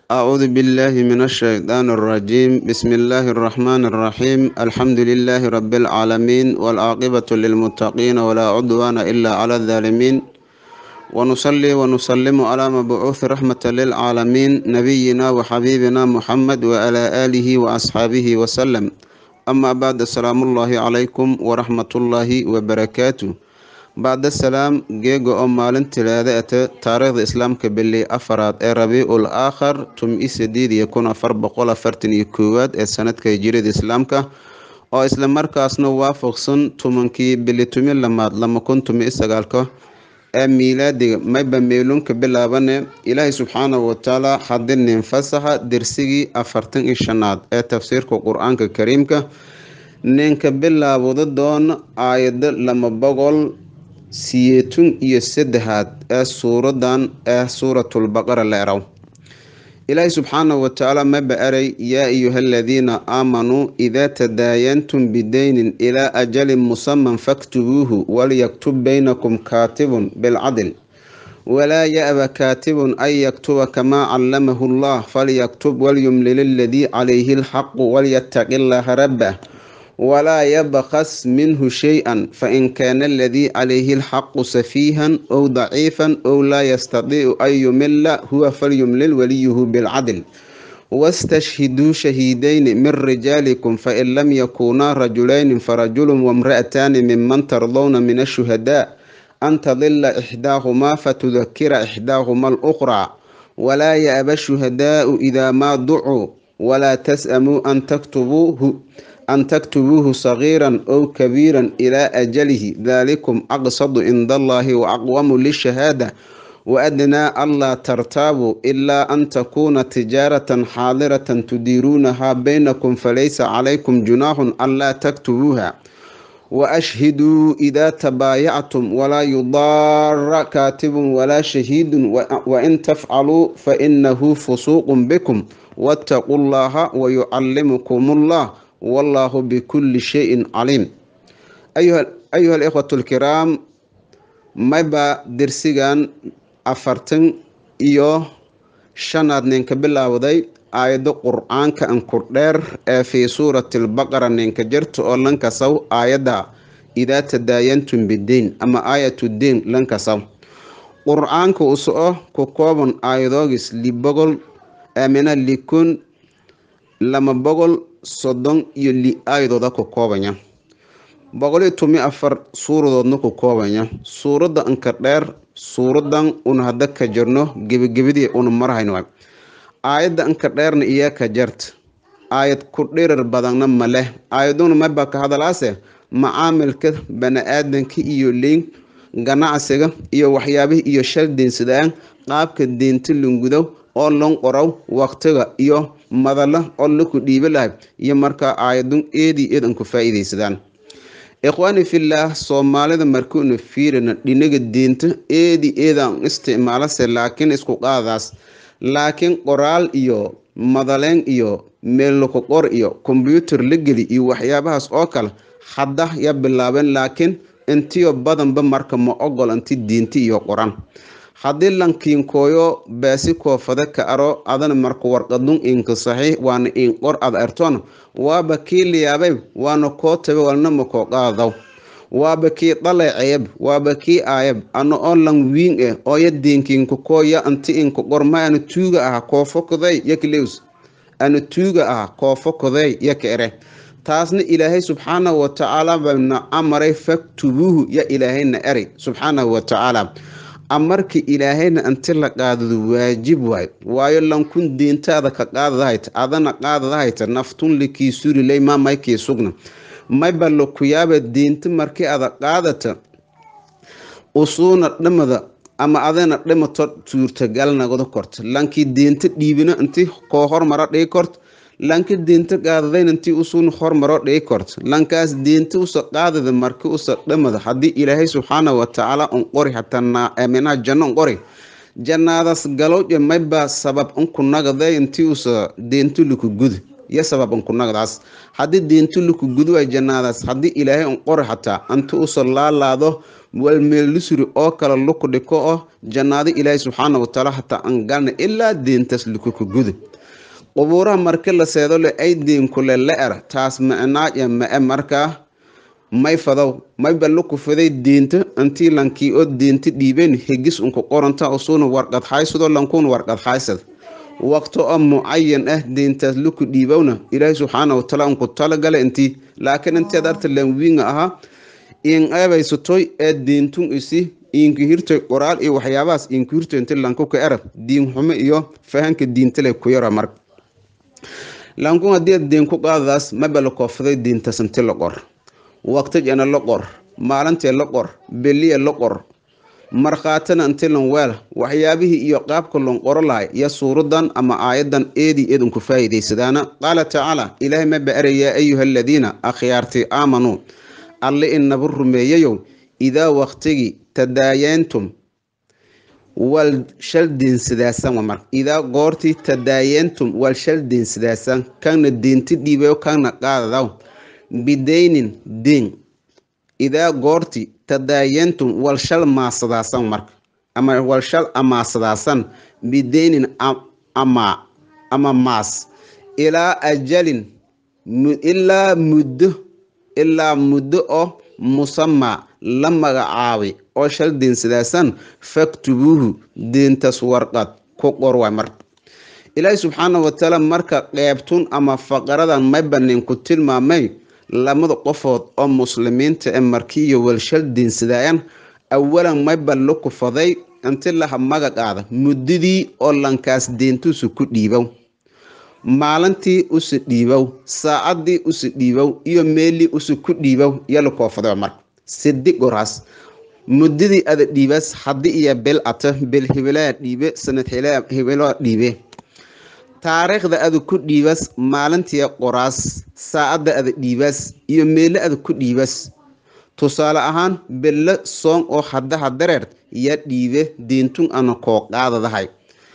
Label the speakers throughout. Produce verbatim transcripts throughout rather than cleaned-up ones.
Speaker 1: أعوذ بالله من الشيطان الرجيم بسم الله الرحمن الرحيم الحمد لله رب العالمين والعاقبة للمتقين ولا عدوان إلا على الظالمين ونصلي ونسلم على مبعوث رحمة للعالمين نبينا وحبيبنا محمد وعلى آله وأصحابه وسلم أما بعد السلام الله عليكم ورحمة الله وبركاته بعد السلام جيجو أم مالن تلاذة تاريخ الإسلام كبلي أفراد ربيع الآخر تم إسديد يكون أفر بقول فرتن يكواد السنة كيجري الإسلام كا أو إسلام مركز نوافق سن تمنكي بلي تمي لما لما كنتم إستقالكو ميلادي ما بميلون كبلابنه إلهي سبحانه وتعالى حدن فسح درسيجي أفرتن إشناد تفسير القرآن الكريم كا نين كبلابو دون آيات لما بقول سيتون يسدهات سورة سورة البقرة ليرو إلهي سبحانه وتعالى ما بأري يا أيها الذين آمنوا إذا تداينتم بدين إلى أجل مسمى فاكتبوه وليكتب بينكم كاتب بالعدل ولا يأبى كاتب أن يكتب كما علمه الله فليكتب وليملل الذي عليه الحق وليتق الله ربه ولا يبخس منه شيئا فإن كان الذي عليه الحق سفيها أو ضعيفا أو لا يستطيع أن يمل هو فليملل وليه بالعدل واستشهدوا شهيدين من رجالكم فإن لم يكونا رجلين فرجل وامرأتان ممن ترضون من الشهداء أن تضل إحداهما فتذكر إحداهما الأخرى ولا يأبى الشهداء إذا ما دعوا ولا تسأموا أن تكتبوه أن تكتبوه صغيرا أو كبيرا إلى أجله ذلكم أقصد عند الله وأقوم للشهادة وأدنى ألا ترتابوا إلا أن تكون تجارة حاضرة تديرونها بينكم فليس عليكم جناح ألا تكتبوها وأشهدوا إذا تبايعتم ولا يضار كاتب ولا شهيد وإن تفعلوا فإنه فسوق بكم واتقوا الله ويعلمكم الله والله بكل شيء عليم. أيها أيها الإخوة الكرام ما با درسيغان أفرتن إيو شناد نينك بالله وضي آيات القرآن كأن كردير في سورة البقرة نينك جرت أو لنك سو آيات إذا تداينتم بالدين أما آية الدين لنك سو قرآن كأسؤه كقوبا آياتوغس لبغل أمنا لكون لما بغل soddon iyo li aayadooda ku koobanya boqol iyo toban afar suuradoodna ku koobanya suuradda anka dheer suuradan un hadda ka jirno gebagabadii un marhayno aayadda anka dheerna iyo ka jart aayad ku dheerar badanna ma leh aayaduna ma ba ka hadalaase macaamilka bani'aadanka iyo liin ganacsiga iyo waxyaabaha iyo shal diinsadaan qaabka diinta lungudo oo lon qoraw waqtiga iyo madalla oo la ku dhiiba lahay iyo marka aayadun eedi eedan ku faa'iideysadaan ikhwaani fillah Soomaalida markuu fiirina dhinaga diinta eedi eedan isticmaalase laakiin isku qaadaas laakiin qoraal iyo madaleen iyo meel ku qor iyo computer la gali iyo waxyaabahaas oo kale hadda ya bilaabeen laakiin intiyo badanba marka ma ogolanti diinta iyo qoran haddii lankiin kooyo baasi koofada ka aro adan marka warqadun inka saxiix waana in qor ad artoon waaba kii liyaabay waana koo tabe walna ma koo qaadaw waaba kii dhaleeceeb waaba kii aayab ana oo lan wiin eh oo ya diinkiin ku kooya anti in ku qorma ana tuuga ah koofo koday yaklews ana tuuga ah koofo koday yakere taasna ilaahay subxaanahu wa ta'ala bana amray faktubuhu ya ilaahayna ari subxaanahu wa ta'ala amarka ilaahayna anti la qaadado waajib waay waayo lankun diintaada ka qaadadahayd adana qaadadahayd naftun likii surilay ma maykii sugna may ballo ku yaaba diinta markii ada qaadata usuuna dhamada ama adana dhimato suurtagal nagada korto lankii diinta dhiibina intii koo hormara dhigi korto lanka diinta qaadadayn intii usuun hormaro dhigi korto lankaas diinta usa qaadada markii usa dhamada haddii ilaahay subxaanahu wa ta'ala un qori hataa amina janno un qori jannaadaas galowje mayba sabab unku nagaday intii usa diinta luku gud ya sabab unku nagadaas haddii diinta luku gudu ay jannaadaas haddii ilaahay un qori hataa intii usa laalaado wal meelusuri oo kala luku dhiko oo jannaada ilaahay subxaana wa tacaala hataa aan galna ilaa diintaas lukuku gudu qubuuraha marka la seedo le ay diinku le la era taas macnaa ya ma markaa may fadow may balluku faday diinta antii lankii oo diinta dhiibeen higis unku qoranta usuuna warqad haysado lankuun warqad haysad waqto oo muayyan ah diintaas luku dhiibowna ilaahay subxaana wa tacaala unku talagala intii laakiin intii darta lanwiinga ahaa in abaysotoy ee diintun isi inki hirtoy qoraal iyo waxyaabahaas inki hirtoy intii lanku ka erab diin xumo iyo fahanka diinta le ku yara marka lanku haddii diin ku qaadaas ma bal koofday diintaas intii la qor waqti jana la qor maalintii la qor beliya la qor marqaatana intii lan weel waxyaabihii iyo qaabka loo qoro lahay iyo suuradan ama aayadan eedi eedun ku faa'iideysadaana qaala tacaala ilaahay ma baaraya ayuha alladina akhyaarti aamanu alle innabu rumeeyayow idaa waqtigi tadaayantum wal shal diinsidaasan mar idaa goorti tadaayantum wal shal diinsidaasan kana diinti dhiibayo kana qaadadaw bidaynin diin idaa goorti tadaayantum wal shal maasadaasan marka ama wal shal amaasadaasan bidaynin ama ama maas ilaa ajalin ilaa muddo ilaa muddo oo musamma la magacaabay oo shal diinsidaasan faktubuuhu diintas warqad ku qor waay marka ilaahay subxaana wa tacaala marka qeybtun ama faqaradan may banin ku tilmaamay lamada qofood oo muslimiinta ee markiyo wal shal diinsidaayan awalan may ballo ku faday intii laha magaqaada muddadii oo lankaas diintusu ku dhiibow maalintii usi dhiibow saacadii usi dhiibow iyo meelii usi ku dhiibow yala koofado marka sidii goraas muddadii ada dhiibas haddii iyo bil ata bil hibilaa dhiibe sanad hibilaa dhiibe taariikhda ada ku dhiibas maalintii qoraas saacada ada dhiibas iyo meelo ada ku dhiibas tusaale ahaan billa soon oo hadda hadareer ya dhiibe diintun ana koo qaadadahay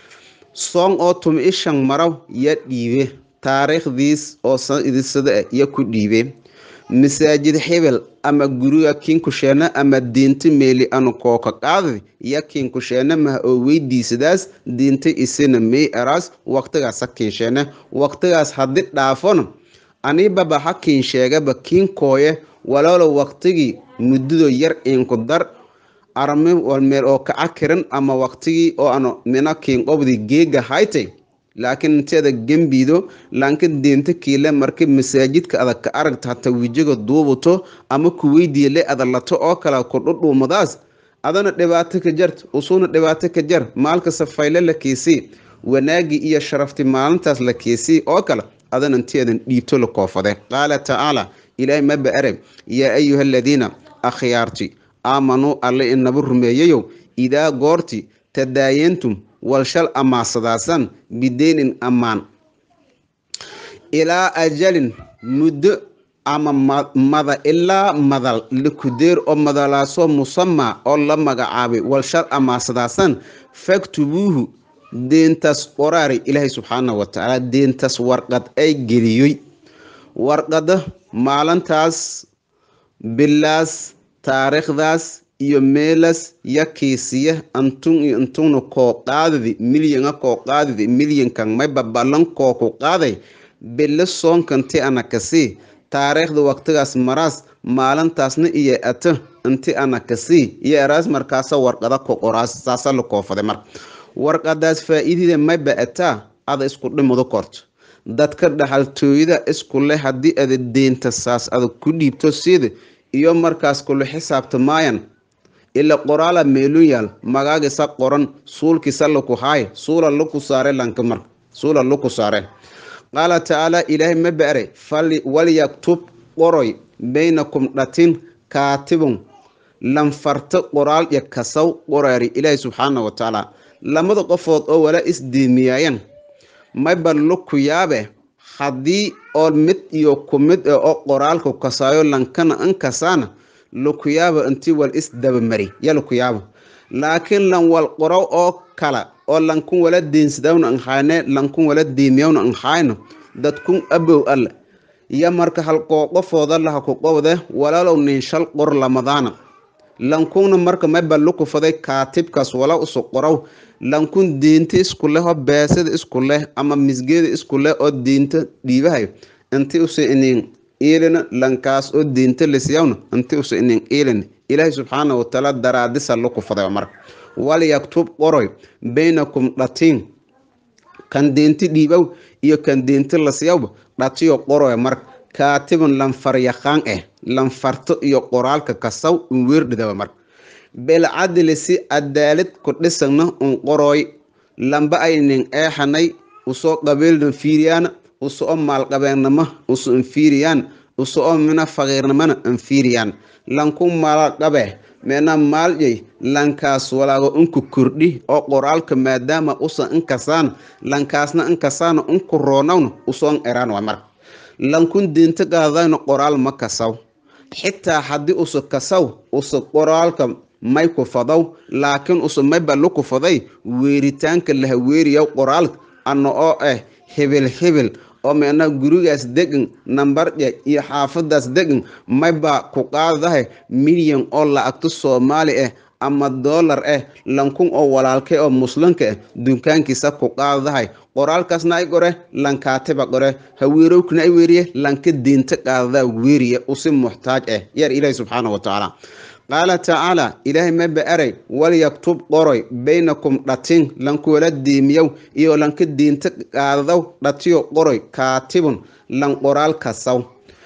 Speaker 1: soon oo tum ishan maraw ya dhiibe taariikhdiis oo idisada ya ku dhiibe masaajid hebel ama guriga kinkusheena ama diinta meeli anu kooka qaadi ya kinkusheena ma oo weydiisadaas diinta isina may aras waqtigaas kinsheena waqtigaas hadii dhaafona ani baba hakin sheega ba kinkooye walaalo waqtigi muddo yar in ku dar arame wal meel oo ka akiran ama waqtigi oo ano mina kin qobdi geega haytay laakiin inteeda gembido laakiin diinta kiile markii masaajidka adag ka aragta hata wijiga duubato ama ku weydiile adalato oo kala ku dhudhuumadaas adana dhibaato ka jart usuna dhibaato ka jar maalka safayle la kiisi wanaagi iyo sharafti maalintaas la kiisi oo kala adana inteedan dhiibto la koofade qaala tacaala ilaahay ma baarab ya ayuha alladina akhyaarti aamanu alle innabu rumeeyayo idaa goorti tadaayantum walshal amaasadaasan bidaynin ammaan ilaa ajalin muddo ama mada ilaa madal likudeer oo madalaasoo musamma oo la magacaabay walshal amaasadaasan faktubuuhu diintaas qoraari ilaahay subxaana wa tacaala diintaas warqad ay geliyey warqada maalintaas bilaas taariikhdaas iyo meelas yakiisiya antun iyo antuna koo qaadidi milyanga koo qaadidi milyankan may babalan koo ku qaaday bille soonkanti ana kasi taariikhda waqtigaas maraas maalintaasna iyo ata inti ana kasi iyo eraas markaasa warqada ku qoraas saasa la koofaday mar warqadaas faa'iidada may baataa ada isku dhimado korto dadka dhaxaltooyada isku leh haddii ada deenta saas ada ku dhiibto sida iyo markaas kula xisaabtamayaan ila qoraala meelun yaal magaagisa qoran suulkiisa laku haay suula laku saare lanka mar suula laku saare qaala tacaala ilaahay ma baare fali walyaktub qoroy baynakum dhatin kaatibun lanfarta qoraal ya kasaw qoraari ilaahay subxaana wa tacaala lamada qofood oo wala isdiimiyayaan may balluku yaabe haddii oo mid iyo kumid oo qoraalku kasaayo lankana ankasaana lukuyaaba intii wal is daba mari ya lukuyaaba laakiin lan wal qoro oo kala oo lankun wala diinsidawna an hayne lankun wala diimiyawna an hayno dadkun abow alla ya marka hal qofooda laha ku qowde walaalow nin shal qor lamadana lankuna marka may balluku faday kaatibkaas wala usu qoraw lankun diinta isku leh oo beesada isku leh ama misgeeda isku leh oo diinta dhiibahay intii usu inin إيلنا لنكاس الدين تلس يوم أنت وسئنين إيلن إلهي سبحانه وتعالى درادس اللقو فضي عمر وليكتب قروي بينكم لاتين كان دين تديبو إيو كان دين تلس يوم لاتيو قروي عمر كاتب لنفر يخان إيه لنفرت إيو قرال ككسو ويرد دو عمر بالعدل سي الدالت كتلسنا قروي لنبا أينين إيه حني وصوت قبيل نفيريان وسو مال قبينما وسو انفيريان وسو منا فغيرنا انفيريان لانكم مال قبه منا مال جي لانكاس ولا انكو كردي او قرالك مادام وسو انكسان لانكاسنا انكسان انكو رونون وسو ايران ومر لانكون دينت قادين قرال مكساو حتى حد وسو كساو وسو قرالك مايكو فضو لكن وسو ميبا لوكو فضي ويريتانك اللي ويريو قرالك انو او اه هبل هبل oo meena gurigaas degan number iyo xaafadaas degan mayba ku qaadahay milyan oo lacagta Soomaali ah ama dollar ah lankun oo walaalkay oo muslimka ah dunkaankiisa ku qaadahay qoraalkaasna ay gore lankaatiba gore haweerowkna ay weeriye lanka diinta qaada weeriye oo si muxtaaj ah yar Ilaahay subhanahu wa ta'ala قال تعالى إلهي ما بأري وليكتب قروي بينكم لاتين لنكو ولا ديميو إيو لنك الدين تقاذو لاتيو قروي كاتب لن قرال كساو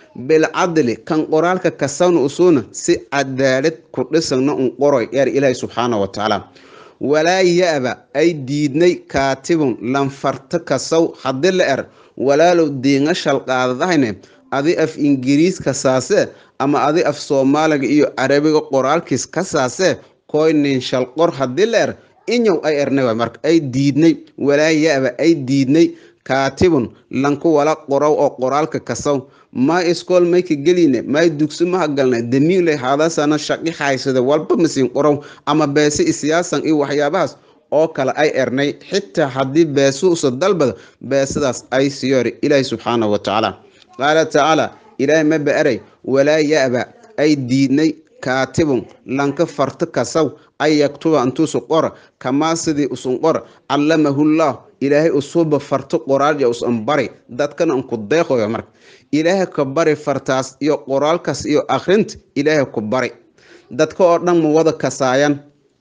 Speaker 1: بالعدل كان قرال كساو نؤسون سي عدالت كردسن نؤن قروي يار إلهي سبحانه وتعالى ولا يأبا أي ديدني كاتب لن فرتكساو حد الأر ولا لو دينش القاذهين أذي أف إنجليز كساسة أما أذي أف سومالك إيو عربي قرالكيس كساسة كوين شالقور حديلر إنيو أي أرنوا مرك أي ديدني ولا يأبا أي ديدني كاتب لنكو ولا قراو أو قرالك كساو ما إسكول ميكي جليني ما يدوكسو ما هقلنا دميو لي هذا سانا شاقي حايسة والبا مسين قراو أما باسي إسياسا إيو وحياباس أو كلا أي أرني حتى حدي باسو صدال باسداس أي سيوري إلهي سبحانه وتعالى قال تعالى إلهي ما بأري ولا يأبى أي ديني كاتب لنك فرتكسو أي يكتب أنتو سقر كما سدي أسنقر علمه الله إلهي أصوب فرت قرال يا أسنبري دات كان أنكو ديخو يا مرك إلهي كبري فرتاس يو قرال كس يو أخرنت إلهي كبري دات كو أردن موضى كسايان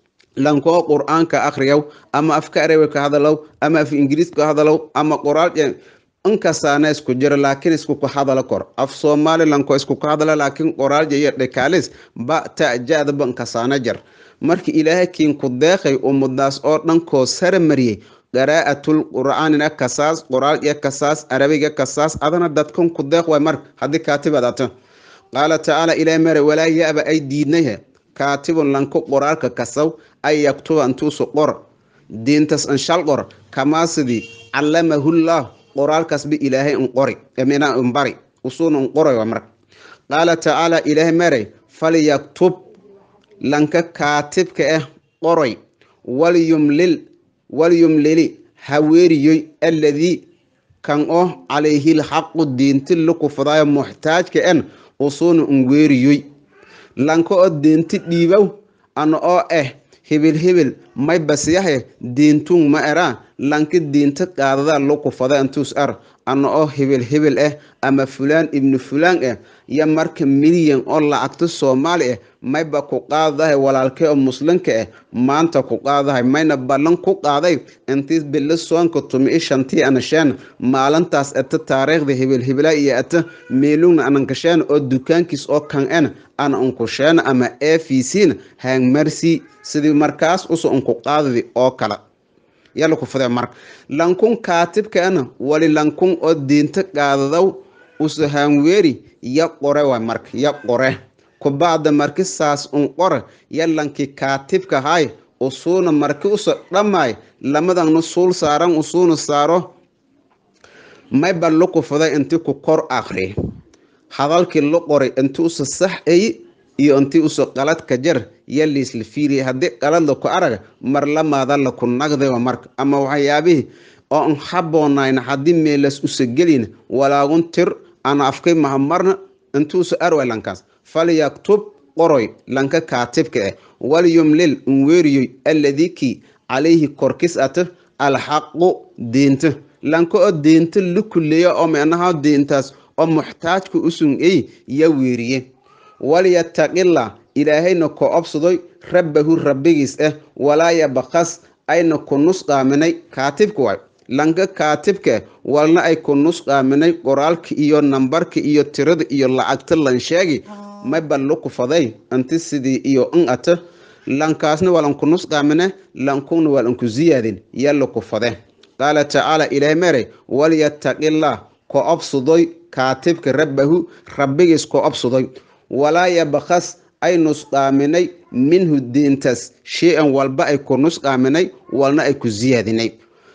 Speaker 1: لنكو قرآن كأخريو أما أفكاري وكهذا لو أما في إنجليز كهذا لو أما قرال يعني انكسانا اسكو جير لكن اسكو كحادلا كور اف سومالي لانكو اسكو كحادلا لكن قرال جير دكاليس با تاجاد بانكسانا جر markii ilaahay kiin ku deeqay umadaas oo dhan ko sar mariyay qiraa'atul qur'aanina kasaas quraal iyo kasaas arabiga kasaas adana dadkan ku deeq way mar hadii kaatibadaata qala ta'ala ilaa mar wala yaaba ay diidnaha kaatibun lanku quraalka kasaw ay yaktuba antu suqor diintas an shal qor kama sidi allamahu allah قرال كسب إلهي انقري أمينا انبري وصون انقري ومرك قال تعالى إلهي مري فليكتب لنك كاتب كأه قري وليملل وليملل هويري الذي كان أه عليه الحق الدين تلك فضايا محتاج كأن وصون انقري لنك الدين تديبو أن أه هبل هبل ما يبسيحه دينتون ما أرى لانك دينتك هذا لوكو فضاء انتوس أر أنه أو هبل هبل إيه أما فلان ابن فلان إيه يمارك مليون الله عكت الصومالي إيه ما يبقى قاضي ولا الكي مسلم كإيه ما أنت قاضي ما ينبالن قاضي انتيز باللسوان كتومي إيش انتي أنا شان ما لنتاس أت التاريخ ذي هبل هبل إيه أت ميلون أنا كشان أو دكان كيس أو كان أنا أنا أنكشان أما إيه في سين هان مرسي سيدي مركز أسو أنكو قاضي أو كلا يلا كفدا مرك لانكون كاتب كأنا ولي لانكون الدين تقاضوا وسهام ويري يقرأ ومرك يقرأ كبعد مركز ساس انقرأ يلا كي كاتب كهاي وصون مركز رماي لما دان نصول ساران وصون سارو ما يبلغ كفدا انتي كقر آخره هذا الكل قرأ انتو صح أي iyo intii u soo qalad ka jar yallis la fiiriye hadii qalad la ku araga mar lamaada la ku naqday marka ama waxyaabihi oo aan haboonayna hadii meelas u sagelin walaagun tir ana afkay mahamarna intuu soo arwaylankaas fal yaktub qoroy lanka kaatibka wal yumlil unweriyo alladhiki alayhi korkisata al haqqu diinta lanka oo diinta lukuleeyo oo meanaha diintaas oo muhtaajku usun ay ya weeriye wal yattaqilla ilaahayna ko obsadoy rabbahu rabbigiis ah walaa yabqas ayna ku nusqaaminay kaatibka way lanka kaatibka walna ay ku nusqaaminay qoraalka iyo nambarka iyo tirada iyo lacagta lan sheegi ma ballo ku faday anti sidii iyo in ata lankaasna walan ku nusqaamina lankuna walan ku ziyaadin yalla ku fade qala ta'ala ilaahay mare wal yattaqilla ko obsadoy kaatibka rabbahu rabbigiis ko obsadoy walaa yabqas ay nusqaaminay minhu diintas shay'an walba ay ku nusqaaminay walna ay ku ziyaadinay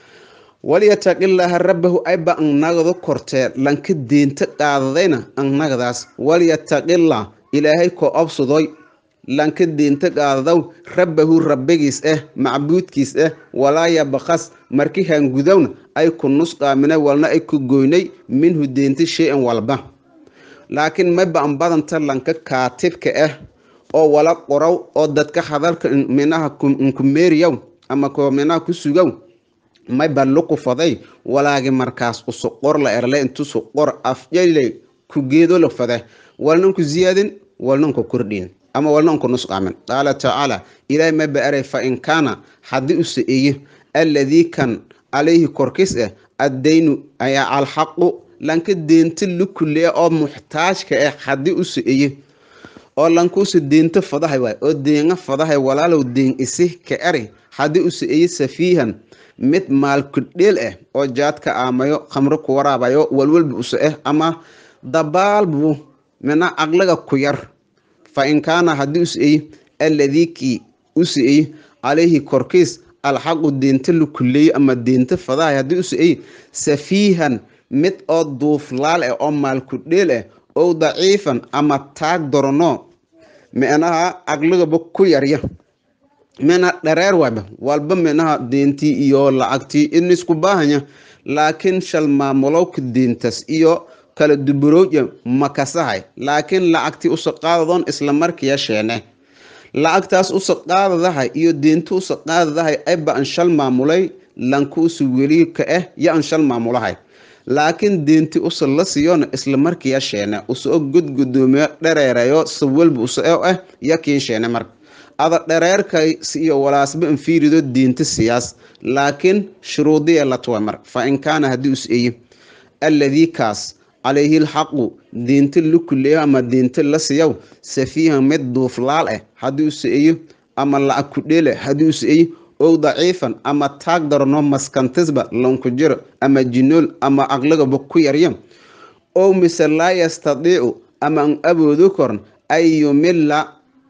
Speaker 1: walyattaqillaha rabbahu ay ba annagado kortee lanka diinta qaadadayna annagadaas walyattaqillah ilaahay ko obsadoy lanka diinta qaadadaw rabbahu rabbigiis ah macbuudkiis ah walaa yabqas markii hangudawna ay ku nusqaaminay walna ay ku goynay minhu diinta shay'an walba laakiin ma baan badanta lanka kaatibka ah oo wala qoraw oo dadka hadalka minaha ku meeriyow ama ko minaha ku sugow may ballo ku faday walaagi markaas u soo qor la erle intu soo qor afjeelay ku geedo la faday walna ku ziyaadin walna ku kordhin ama walna ku nusqaamin qala ta'ala ilay ma baaray fa in kana hadii usiiyo alladhi kan alayhi korkis ad-daynu ay al haqq lanka deenta lukulee oo muhtaajka ah hadii usiiyo oo lanku si deenta fadahay way oo deenga fadahay walaalow deen isi ka ari hadii usiiyo safiihan mid maal ku dheel ah oo jaadka aamayo khamro ku waraabayo walwalba usu ah ama dabaalbu mina aqlaga ku yar fa in kana hadii usiiyo alladhiki usiiyo alayhi korkis al haqu deenta lukulee ama deenta fadahay hadii usiiyo safiihan mid oo duuflaal ah oo maal ku dheel ah oo daciifan ama taag dorono meena aqlaga ku yarya mena dhareer waba walba meena deenti iyo lacagti in isku baahanya laakiin shal maamulo ku deentas iyo kala duburooja makasahay laakiin lacagti u saqaadon isla markii yeeshane lacagtaas u saqaadadahay iyo deentu u saqaadadahay ay ba an shal maamulay lanku su weli ka ah ya an shal maamulahay laakiin deenti u sal la siyoona isla markii yeeshane u soo gudgudoomiyo dhareerayo sawalbu u soo ah yakiin sheene mar ada dhareerkay iyo walaasba in fiirido diinta siyaas laakiin shuruudiya la tuwamar fa in kana hadii usiiyo alladhi kaas alayhi alhaqu diinta lukuleeyo ama diinta la siyow safiihan mid duuflaal ah hadii usiiyo ama la ku dheele hadii usiiyo oo daciifan ama taag darno maskantisba lanku jiro ama jinul ama aqlaga ku yaryam oo misla yastadiicu ama an aboodu korn ayyumilla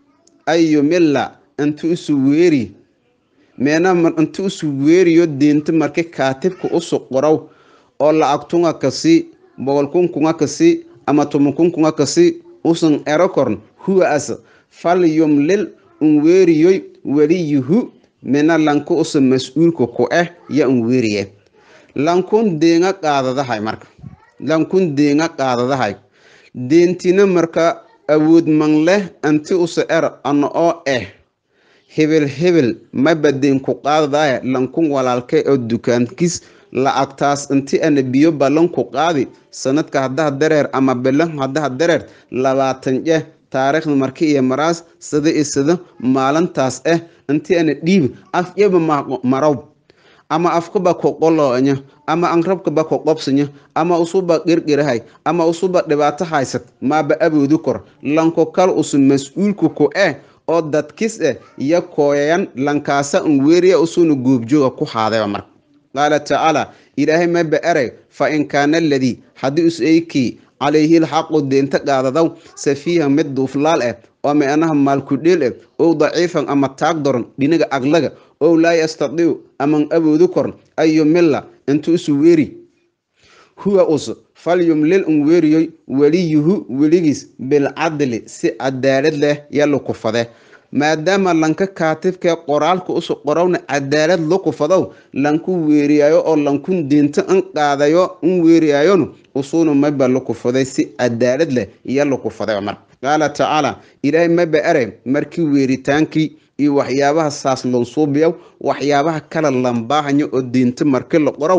Speaker 1: ayyumilla antu usuweeri meena antu usuweeriyo diinta markay kaatibka u soo qoraw oo la agtunga kasi boqolkun kunga kasi ama tobankun kunga kasi usan erakorn huwa as fal yumlil unweeriyo waliyuhu mena lanku usan mas'uulku ku ah ya unweeriye lankun deenga qaadadahay marka lankun deenga qaadadahay deentina marka awood man leh anti usa er ana oo eh hebel hebel ma badin ku qaadaya lankun walaalkay oo dukaankiis la agtaas intii ana biyo balan ku qaadi sanadka hadda dareer ama bilan hadda dareer labaatan je taariikhda markii iyo maraas sida isada maalintaas ah intii ana dhiib af yaba maraw ama afkuba ku qoloanya ama anrabka ba ku qobsanya ama usuba qirqirahay ama usuba dhibaato haysat ma ba aboodu kor lanko kal usu mas'uulku ku ah oo dadkis ah ya kooyan lankaasa un weeriya usuna goobjooga ku haaday mar qala ta'ala ilaahay ma baaray fa in kana alladhi hadis ayki alayhi alhaqu deenta qaadadaw safiiha mid duuflaal ah oo meena maal ku dheel ah oo daciifan ama taag doran dinaga aqlaga oo la yastadiu aman aboodu korn ayu milla intu isu weeri huwa us falyumlil unweeriyo waliyuhu waligis bil adli si cadaalad leh yalla ku fade maadaama lanka kaatibka qoraalka u soo qorawna cadaalad loo ku fado lanku weeriyayo oo lanku deenta an qaadayo un weeriyayo usuuna ma bal ku faday si cadaalad leh yalla ku faday mar qaala tacaala ilaahay ma baare markii weeritaankii iyo waxyaabaha saas lonsuubiyow waxyaabaha kala lambaahanyo oo diinta markii la qorow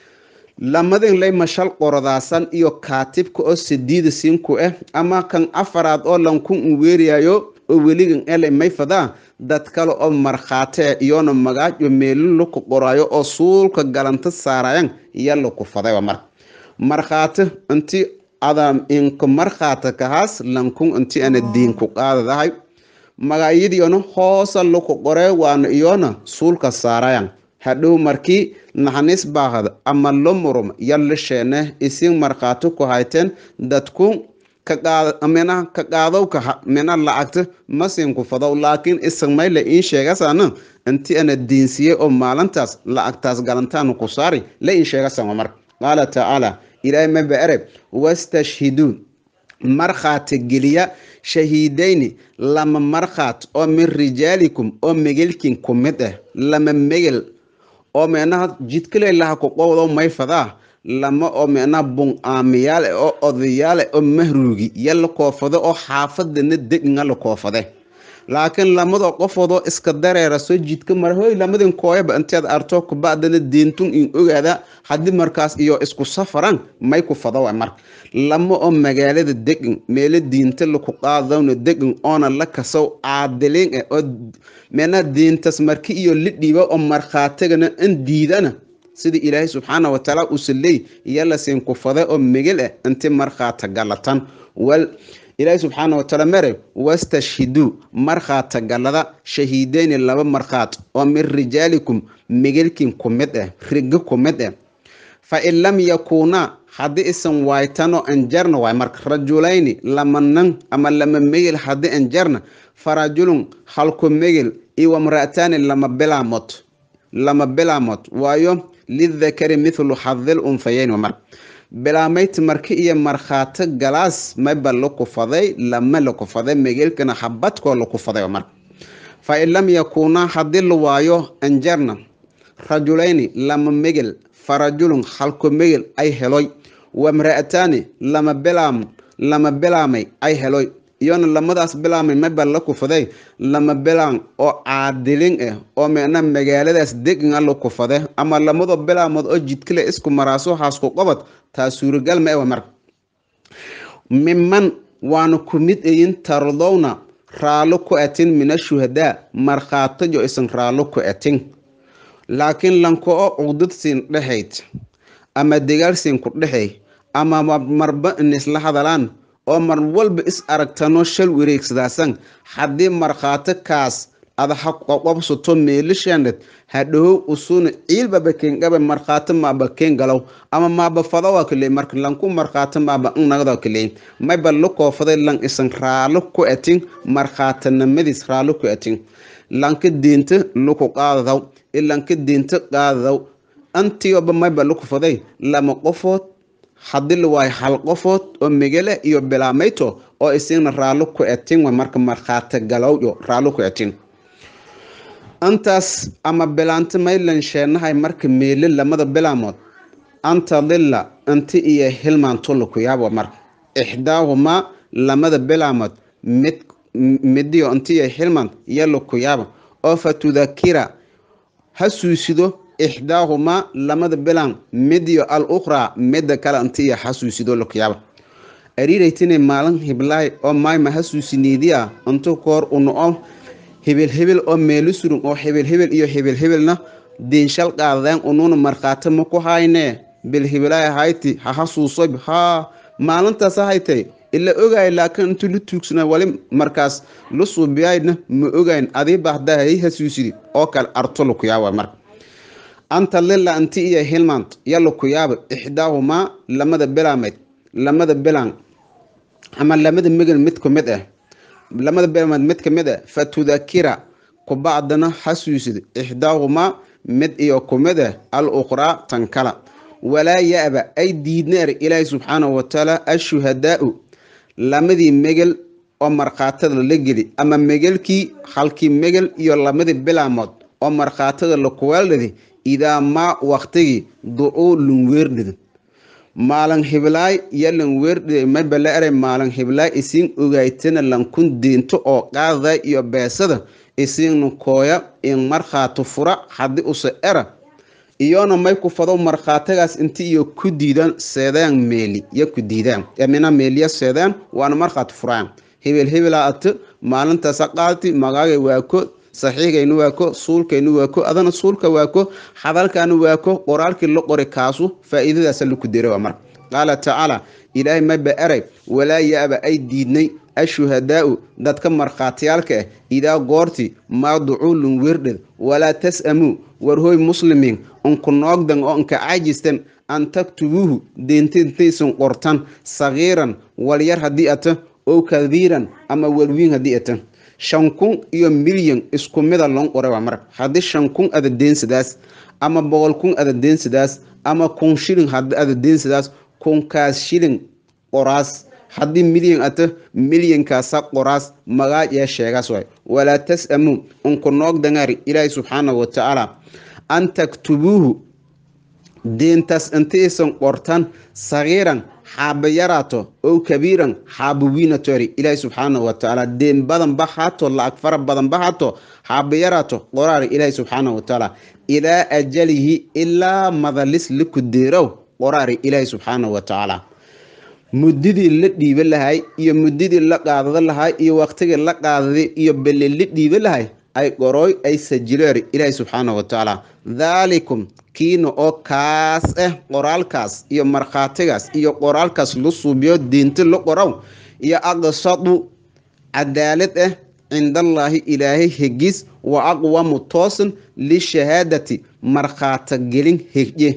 Speaker 1: lamadin lay mashal qorodaasan iyo kaatibka oo sideed sinku ah ama kan afaraad oo lanku weeriyayo oo weligan ele may fadaa dad kale oo markhaate iyona magaajo meelin lu ku qoraayo oo suulka galanta saarayan yalla ku faday mar markhaate intii adam inku markhaate kahaas lankun intii ana diin ku qaadadahay magaayadiina hoosa lu ku qoree waana iyona suulka saarayan hadhow markii naxanis baahada ama lomurum yalla sheene isin markhaate ku hayteen dadku ka qaad amina ka qaado ka mina lacagta masin ku fado laakiin ismay la in sheegasana intii ana diinsiye oo maalintaas lacagtaas galantaan ku saari la in sheegasana mar qala taala ilaahay ma baare wastashhidu markhaate geliya shahiidayni lama markhaat oo min rijaalikum oo megelkin kumid ah lama megel oo meena jidkale laha ku qowdo may fadaa lama oo meena bun aamiyaal oo odayaal oo mahruugi yalla koofado oo xaafadana degnga la koofade laakiin lamada qofoodo iska dareera soo jidka mar hooy lamadin kooyaba intaad arto ku baadana diintun in ogaada hadii markaas iyo isku safaran may ku fado mar lama oo magaalada degn meel diinta la ku qaadawna degn oona la kasow caadilin oo meena diintas markii iyo lidhiba oo markhaatagana in diidana sida ilaahay subhanahu wa ta'ala u salay yalla seen ku fado oo migil ah inta markhaata galatan wal ilaahay subhanahu wa ta'ala mare wastashhidu markhaata galada shahiideen laba markhaat oo min rijaalikum migilkin kumid ah riga kumid ah fa in lam yakuna hadii isan waaytano anjarna way marka rajulayni lamanan ama lama migil hadii anjarna farajulun halku migil iyo imra'atan lama bilamot lama bilamot waayo lidhakari mithlu hadhil unfayayn mar bilamayt markii iyo markhaate galaas ma bal ku faday lama la ku faday migilkana xabadko la ku faday mar fa in lam yakuna hadil waayo anjarna rajulayni lama migil farajulun halku migil ay heloy wa imra'atani lama bilam lama bilamay ay heloy iyona lamadaas bilaamay ma bal ku faday lama bilaan oo caadilin ah oo meena magaaladaas degan la ku faday ama lamada bilaamad oo jidkale isku maraaso haas ku qabad taa suuragal ma ah mar mimman waana ku mid ayin tardowna raalo ku atin min shuhada markhaata jo isan raalo ku atin laakiin lanko oo uqdad siin dhahayd ama degaal siin ku dhahay ama marba in isla hadalaan oo mar walba is aragtano shal wareegsadaasan hadii markhaate kaas ada xaq qabsato meelishanad hadhow usuna ciilba bakeen gaba markhaate ma bakeen galow ama ma ba fadawa kale marka lanku markhaate ma ba nagada kale may bal lu koofaday lan isan raalo ku atin markhaate namadis raalo ku atin lanka diinta lu ku qaadaw ilanka diinta qaadaw antiyo ba may bal lu koofaday lama qofood hadil way hal qofood oo migale iyo bilaamayto oo isina raalo ku atin marka markhaate galow yo raalo ku atin antaas ama bilaanta maylan sheenahay marka meele lamada bilaamood anta lilla anti iyo hilmaanto la ku yaabo marka ihdaahuma lamada bilaamood mid midiyo anti iyo hilmaan yalla ku yaabo oo fatudakira hasuusido ihdaahuma lamada bilaan midiyo al ukhra mid kale anti iyo hasuusido la ku yaabo ariiraytine maalan hiblay oo may ma hasuusinidiya antu koor uno hebel hebel oo meel surun oo hebel hebel iyo hebel hebelna diin shal qaadaan unuuna markhaate ma ku hayne bil hebelay hayti ha hasuuso ha maalintaas haytay illa ogaay laakiin intu lu tuugsana wali markaas lu suubiyayna ma ogayn adii baahdahay hasuusidi oo kale artolo ku yaaba mar anta lilla anti iyo hilmant yalla ku yaaba ihdaahuma lamada bilaamad lamada bilaan ama lamada migal mid ku mid ah lamada bilaamad mid kamid ah fatudakira ku baadana hasuusid ihdaahuma mid iyo kumid ah al ukhra tankala wala yaaba ay diidneer ilaahay subhanahu wa ta'ala ashuhadaa'u lamadii migal oo markhaatada la geli ama migalkii halkii migal iyo lamadii bilaamad oo markhaatada la ku waaladi ida ma waqtigi du'u lunweernid maalan hiblay yalan weerde ma balaare maalan hiblay isin ogaytana lankun diinto oo qaada iyo beesada isin kooya in marxaatu fura hadii u era iyona may ku fado marxaatagaas intii iyo ku diidan seedaan meeli ya ku diidan amina meeliya seedaan waana marxaatu furaan hebel hebela at maalinta saqaati magaaga waako saxiigaynu waako suulkaynu waako adana suulka waako hadalkan waako qoraalkii la qori kaasu faa'iidadaas la ku diray mar qala ta'ala ilaahay ma baaray walaa yaaba ay diidnay ashuhadaa'u dadka marxaatiyalka ida goorti ma duulun wirdad wala tasamu warhoy muslimin on ku noogdan oo ka caajistan an taktubuhu deentintiisan qortan sagiiran wal yar hadii ata oo kabiiran ama walwiin hadii ata shan kun iyo milyan isku mid ah loo qoray mar hadii shan kun ada deensidaas ama boqol kun ada deensidaas ama kun shilin hadii ada deensidaas kun kaas shilin qoraas hadii milyan ata milyan ka sa qoraas magac ya sheegas way wala tasamu on ku noogdan ilaahay subhanahu wa ta'ala an taktubuhu deentas intiisan qortan sagiiran xaabayarato oo kabiiran xaabuwinatori ilaahay subhanahu wa ta'ala deen badan baxato la akfar badan baxato xaabayarato qoraar ilaahay subhanahu wa ta'ala ila ajalihi illa madalis likudeero qoraar ilaahay subhanahu wa ta'ala muddadii la dhiiba lahay iyo muddadii la qaadada lahay iyo waqtiga la qaadaday iyo belli dhiiba lahay ay qoroy ay sajileer ilaahay subhanahu wa ta'ala dhalikum kiino oo kaas eh qoraalkaas iyo marxaatigaas iyo qoraalkaas lu suubiyo diinta la qoraw iyo aqsadu cadaalad eh indallahi ilaahi higis wa aqwamu toosan li shahaadati marxaata gelin higje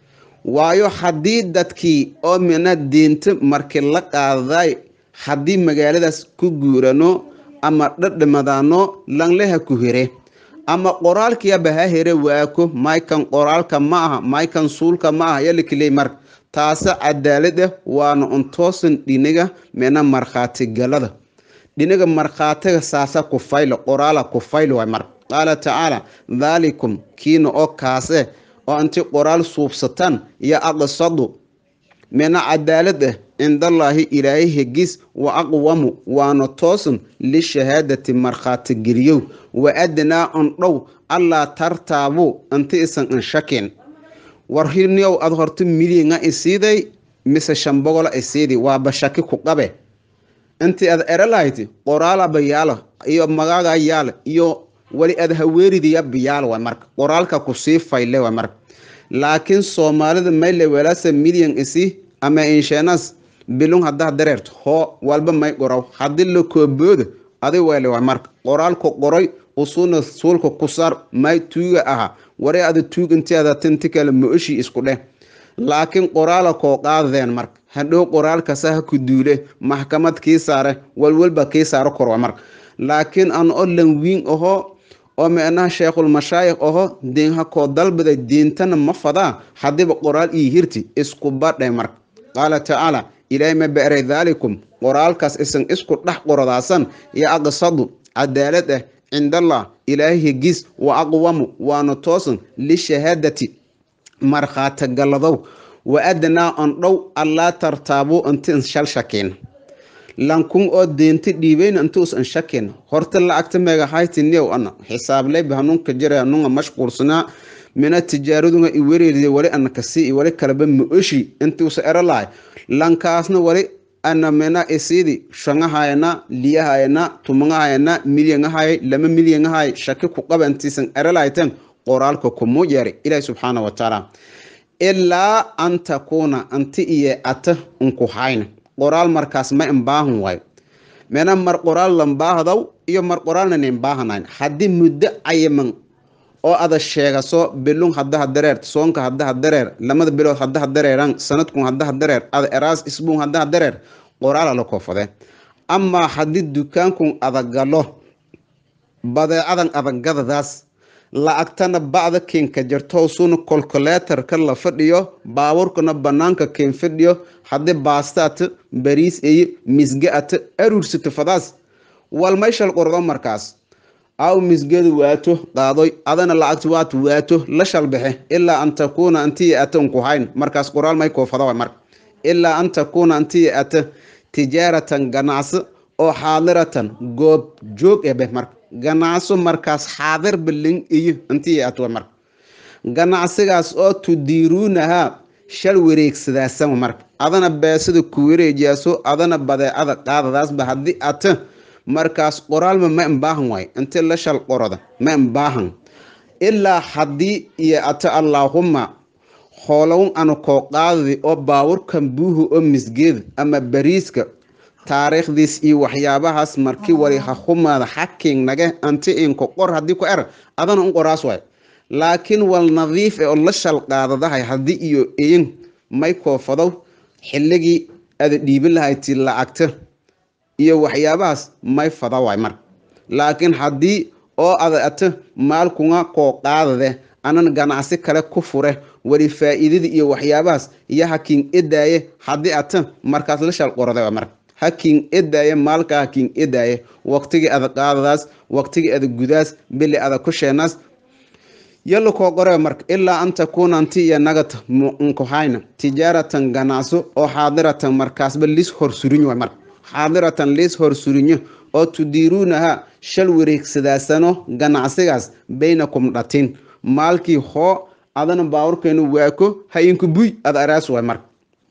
Speaker 1: waayo hadii dadkii oo mina diinta markii la qaaday hadii magaaladaas ku guurano ama dhadhamadaano langleha ku hire ama qoraalkiya baha hire waako maykan qoraalka ma aha maykan suulka ma aha yalikilay mar taasa cadaalad waana untoosan dhiniga meena marxaati galada dhiniga marxaatiga saasa ku faylo qoraala ku faylo way mar qala ta'ala dhalikum kiino oo kaase oo anti qoraal suubsatan ya aqsadu meena cadaalad indallahi ilaahi higis wa aqwamu waana toosan li shahaadati marxaati geliyo wa adna an dhow alla tartaabu anti isan an shakin warhirniyow ad horta milyan isiiday mise shan boqol isiidi waa bashaki ku qabe intii ad eralayti qoraala bayaala iyo magaaga yaal iyo wali ad haweeridiya biyaal waa marka qoraalka ku sii fayle waa marka laakiin Soomaalida meelay walaasa milyan isi ama inshaanas bilun hadda dareerto ho walba may qoraw hadii la kooboodo adi weele waa marka qoraalku qoray usuna suulka ku sar may tuuga aha wari ada tuug intaada tinti kale mooshi isku dheh laakiin qoraala ko qaadeen marka hadhow qoraalka saha ku duule maxkamad kii saare walwalba kii saaro kor marka laakiin an olan wiin oho oo meena sheekhul mashaayikh oho deenha ko dalbada diintana ma fada hadii qoraal ii hirti isku badhay marka qala ta'ala ilaahay ma baaray dhalikum qoraalkaas isan isku dhax qoradaasan ya aqsadu cadaalad indallah ilaahay higis wa aqwamu waana toosan li shahaadati marxaata galadow wa adna an dhow alla tartaabu antin shal shakin lankun oo deenta dhiibayn antus an shakin horta la agta meega haytiniyow ana xisaab lay bahanunka jira anunga mashquulsana mina tijaaraduna i wareeriyay wali an kasi wali kalaba mooshi intuu eralay lankaasna wali ana mina isidi shangahayna liyahayna tumangahayna milyangahay lama milyangahay shaki ku qabantiisan eralaytan qoraalka kumu yari ilaahay subhanahu wa ta'ala illa an takuna anti iyo ata unku hayna qoraal markaas ma imbaahan way meena mar qoraal lambaahdaw iyo mar qoraalna nin baahanayn hadii muddo ayaman oo ada sheegaso bilun hadda dareer soonka hadda dareer lamada bilood hadda dareeran sanadku hadda dareer ada eraas isbuun hadda dareer qoraal la koofade amma hadii dukaanku ada galo badeecadan adagadaas la agtana bacda keenka jirto sunu calculator ka la fadhiyo baaburkuna banaanka keen fadhiyo hadii baastaat bariis ay misgaat aruursito fadaas wal meeshal qordo markaas aw misgeedu waato qaadoy adana lacagtu waato waato la shalbaxe illa an takuna anti atan ku hayn markaas qoraal may koofada mar ilaa an takuuna intii ata tijaaratan ganacsi oo xaadiratan goob joog ebe marka ganacso markaas xaadir bilin iyo intii atwa marka ganacsigaas oo tudiiruunaha shal wareegsadaasan marka adana beesada ku wareejiyaaso adana badeecada qaadadaasba haddii ata markaas qoraalma ma baahan way inta la shal qorada ma baahan ilaa haddii iyo ata allaahumma xoolown anu koo qaadadi oo baawurkan buuhu oo misgeed ama bariiska taariikhdiis iyo waxyaabahaas markii wali ha xumaada xaking naga anti in ku qor haddii ku er adana un qoraas way laakiin wal nadiif ee oo la shal qaadadahay haddii iyo in may koofadow xilligii ada dhiibin lahayti lacagta iyo waxyaabahaas may fada way mar laakiin haddii oo ada ata maalkunga koo qaadade anan ganacsi kale ku fure wali faa'iidada iyo waxyaabahaas iyo haking edaaye haddii ata markaas la shal qorada mar haking edaaye maalka haking edaaye waqtigii ada qaadadaas waqtigii ada gudaas bili ada ku sheenaas yalla koo qore marka ilaa an takuuna anti iyo nagata mu'unku hayna tijaaratan ganacso oo xaadiratan markaasba lis horsurinyo way marka xaadiratan lis horsurinyo oo tudiiruunaha shal wareegsadaasano ganacsigaas baynakum dhatin maalkii hoo adana baawurkeenu waako hayinku buy ad araas way marka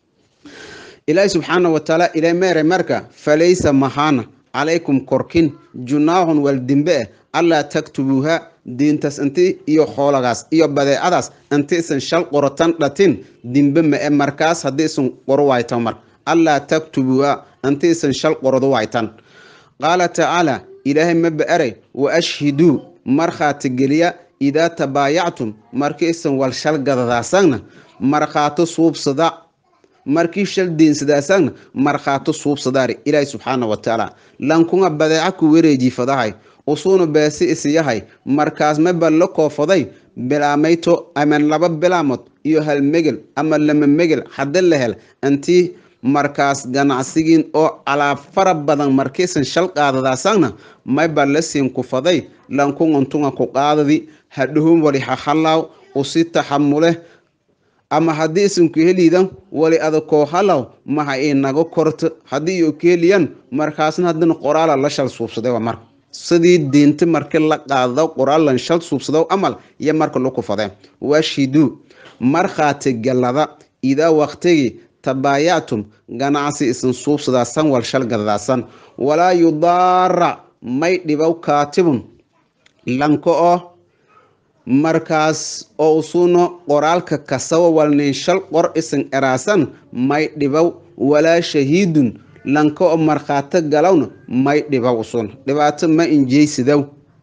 Speaker 1: ilaahi subxaanahu wa tacaala ilaahi meere marka falaysa mahana calaykum korkin junaahun wal dimbe allaa taktubuuha diintas inti iyo xoolagaas iyo badeecadaas inti isan shal qoratan dhatin dimbe ma e markaas haddii isan qoro waytan marka allaa taktubuuha inti isan shal qorodo waytan qaala tacaala ilaahay ma ba'aray wa ashhiduu markhaati geliya idaa tabaayactum markii isan wal shal gadadaasagna markhaato suubsada markii shal diinsadaasaagna markhaato suubsadaari ilaahay subxaana wa tacaala lankunga badeeca ku wareeji fadahay usuuna beesi isiyahay markaas ma ballo koofaday bilaamayto ama laba bilaamod iyo hal megel ama lama megel hadda la hel intii markaas ganacsigiin oo alaab fara badan markiisan shal qaadadaasagna may balle siin ku faday lankun untunga ku qaadadi hadhuhun wali hahallaaw usi taxamule ama haddii isan ku heliidan wali adakoo halaw maha inaga korto haddii iyo ku heliyan markaasna haddana qoraala la shal suubsaday waa marka sidii diinta markii la qaado qoraalan shal suubsado amal iyo marka lagu fadeen washiduu markhaati galada idaa waqtigii tabaayactum ganacsi isan suubsadaasan wal shal gadadaasan walaa yudaara may dhibow kaatibun lanko oo markaas oo usuuno qoraalka kasawa walnin shal qor isan eraasan may dhibow walaa shahiidun lanko oo markhaati galowna may dhibow usuun dhibaato ma injeysidow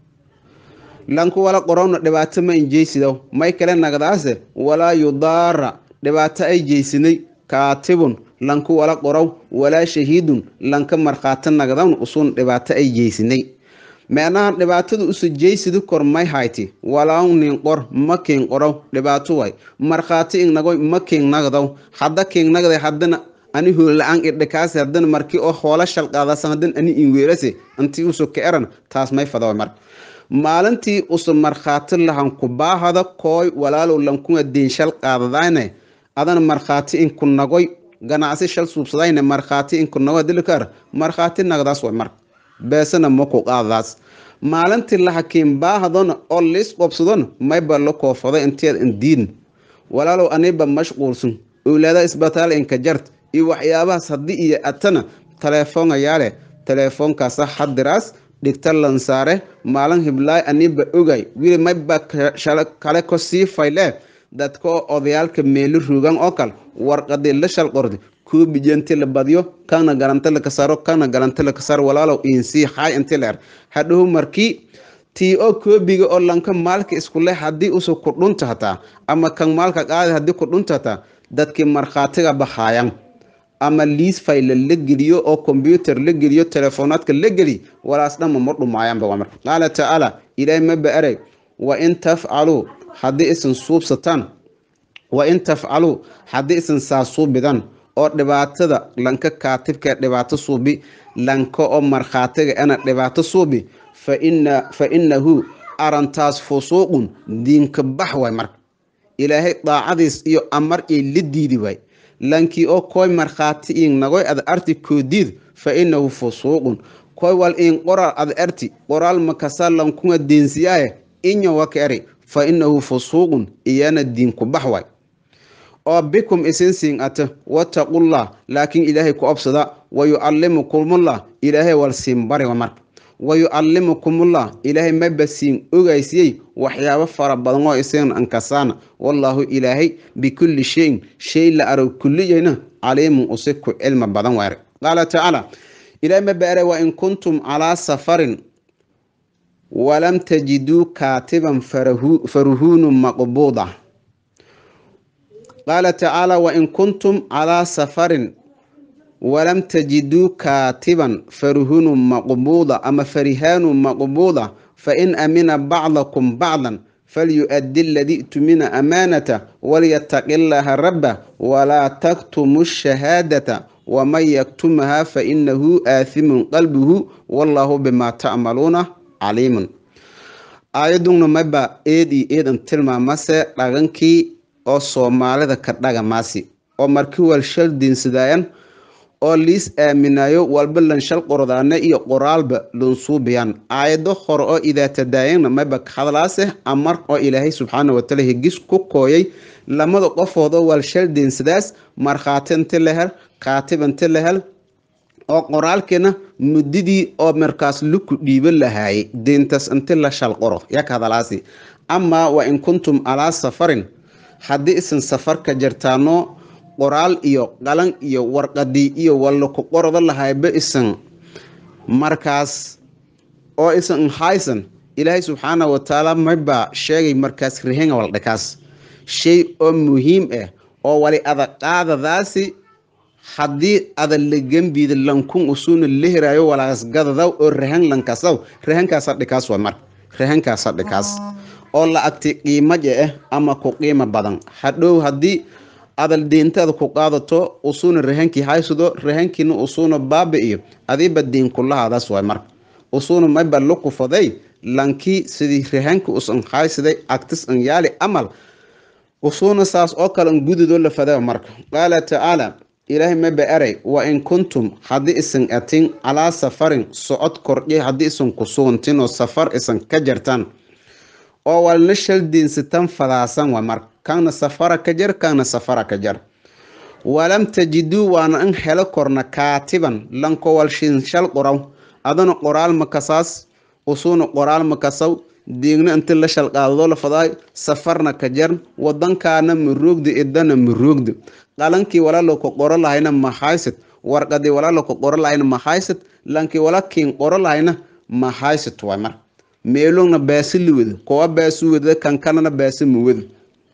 Speaker 1: lanko wala qorowna dhibaato ma injeysidow may kale nagdaase walaa yudaara dhibaato ay jeysinay kaatibun lanku wala qorow walaa shahiidun lanka markhaati nagdawna usuun dhibaato ay jeysinay meenahan dhibaatada usu jeysidi kor may hayti walaaw nin qor ma kiin qorow dhibaato way markhaati ignagoy ma kiin nagdaw hadda kiin nagday haddana ani hoolaan idhikaasi haddana markii oo hoola shal qaadasan haddana ani in weerase intii usu ka eran taas may fadaw mar maalintii usu markhaati lahan ku baahada kooy walaalow lankunga diin shal qaadadayne adana markhaati in ku nagoy ganacsi shal suubsadayne markhaati in ku nagoy dilkar markhaati nagdaas way mar beesana ma ku qaadaas maalintii la hakiin baahadona oo lis qobsadona may ballo koofada inteed indiin walaalow aniba mashquulsan awlaada isbitaal in ka jart iyo waxyaabahaas haddii iyo atana telefoon ayaale telefoonkaas hadiraas dhigta lansaare maalin hiblaay aniba ogay wili may ba kale ko sii fayle dadka odayaalka meelo ruugan oo kale warqadii la shal qordi koobi jenti la badyo kana garanta la kasaro kana garanta la kasaro walaalow insi hay inta leer hadhow markii tii oo koobiga oo lanka maalka isku leh haddii usu ku dhunta hataa ama kan maalka qaadi haddii ku dhunta hataa dadkii markhaatiga baxaayaan ama liis fayl la geliyo oo computer la geliyo telefoonadka la geli walaas dhamma ma dhumaayaan ba mar qaala taala ilaahay ma baaray wa in taf'alu haddii isan suubsataan wa in taf'alu haddii isan saasuubidan oo dhibaatada lanka kaatibka dhibaato suubi lanka oo markhaatiga ana dhibaato suubi fa inna fa innahu arantaas fusuuqun diinka bax way marka ilaahay daacadiis iyo amar ee la diidi way lankii oo koy markhaati in nagoy ad arti koodiid fa innahu fusuuqun koy wal in qoral ad arti qoral makasa lankunga diinsiyaye inyo wakari fa innahu fusuuqun iyana diinku baxway oo bikum isinsin ata wattaqullah laakin ilaahay ku absada wayuallimukumullah ilaahay wal siinbari mar wayuallimukumullah ilaahay mabasiin ogaysiyay waxyaabo fara badan oo isin ankasana wallahu ilaahay bikulli shay shay la aro kulliyana caliimun usiku ilma badan waare qala ta'ala ilaahay mabare wa in kuntum ala safarin ولم تجدوا كاتبا فرهون مقبوضة قال تعالى وإن كنتم على سفر ولم تجدوا كاتبا فرهون مقبوضة أما فرهان مقبوضة فإن أمن بعضكم بعضا فليؤدي الذي اؤتمن أمانته وليتق الله ربه ولا تكتموا الشهادة ومن يكتمها فإنه آثم قلبه والله بما تعملون عليم آيادون مبا إيدي إيدن تلما ماسي لغنكي أو صومالي ka dhaga maasi oo markii wal shal diinsadayaan oo liis aaminayo walba lan shal qordaana iyo qoraalba loo suubiyaan aayado hor oo ida tadaayeen maba khadlaase amar oo ilaahay subhanahu wa ta'ala higis ku kooyay lamada qofooda wal shal diinsadaas marxaatinte lehel qaatibante lehel oo qoraalkeena mudidii oo markaas luku dhiiban lahaay diintas inta la shal qoro yak hadalaasi amma wa in kuntum ala safarin haddii isan safar ka jirtaano qoraal iyo qalan iyo warqadi iyo walla ku qorada lahayba isan markaas oo isan haysan ilaahay subhanahu wa ta'ala maba sheegay markaas rihin wal dhakaas shay oo muhiim ah oo wali ada qaadadaasi haddii ada lagambiida lankun usuuna lehrayo walaas gadada oo rihin lankasaw rihinkaas dhakaas waa mar rihinkaas dhakaas oo la agti qiimo ah ama ku qiimo badan hadhow hadii adal diintada ku qaadato usuuna rihankii haysudo rihankiina usuuna baabi'iyo adiiba diin kullahadaas way mar usuuna mayba luku faday lanki sidii rihanka usan haysiday agtis an yaali amal usuuna saas oo kale gudido la faday marka qala ta'ala ilaahay mayba aray wa in kuntum hadii isan atin ala safarin socod kordhi hadii isan ku suuntin oo safar isan ka jartan oo wal nashal diinsitan fadaasan wa mar kana safara ka jar kana safara ka jar walam tajidu wa an hela korna katiban lanko wal shin shal qoraw adana qoraal makasas usuna qoraal makasaw diigna inta la shal qaado la faday safarna ka jar wadankaana murugdi idana murugdi qalanki walaalo ko qoro lahayna ma haysid warqadi walaalo ko qoro lahayna ma haysid lanki walakin qoro lahayna ma haysid wa mar meelona baasili wada ko baasu wada kan kana baasi muwada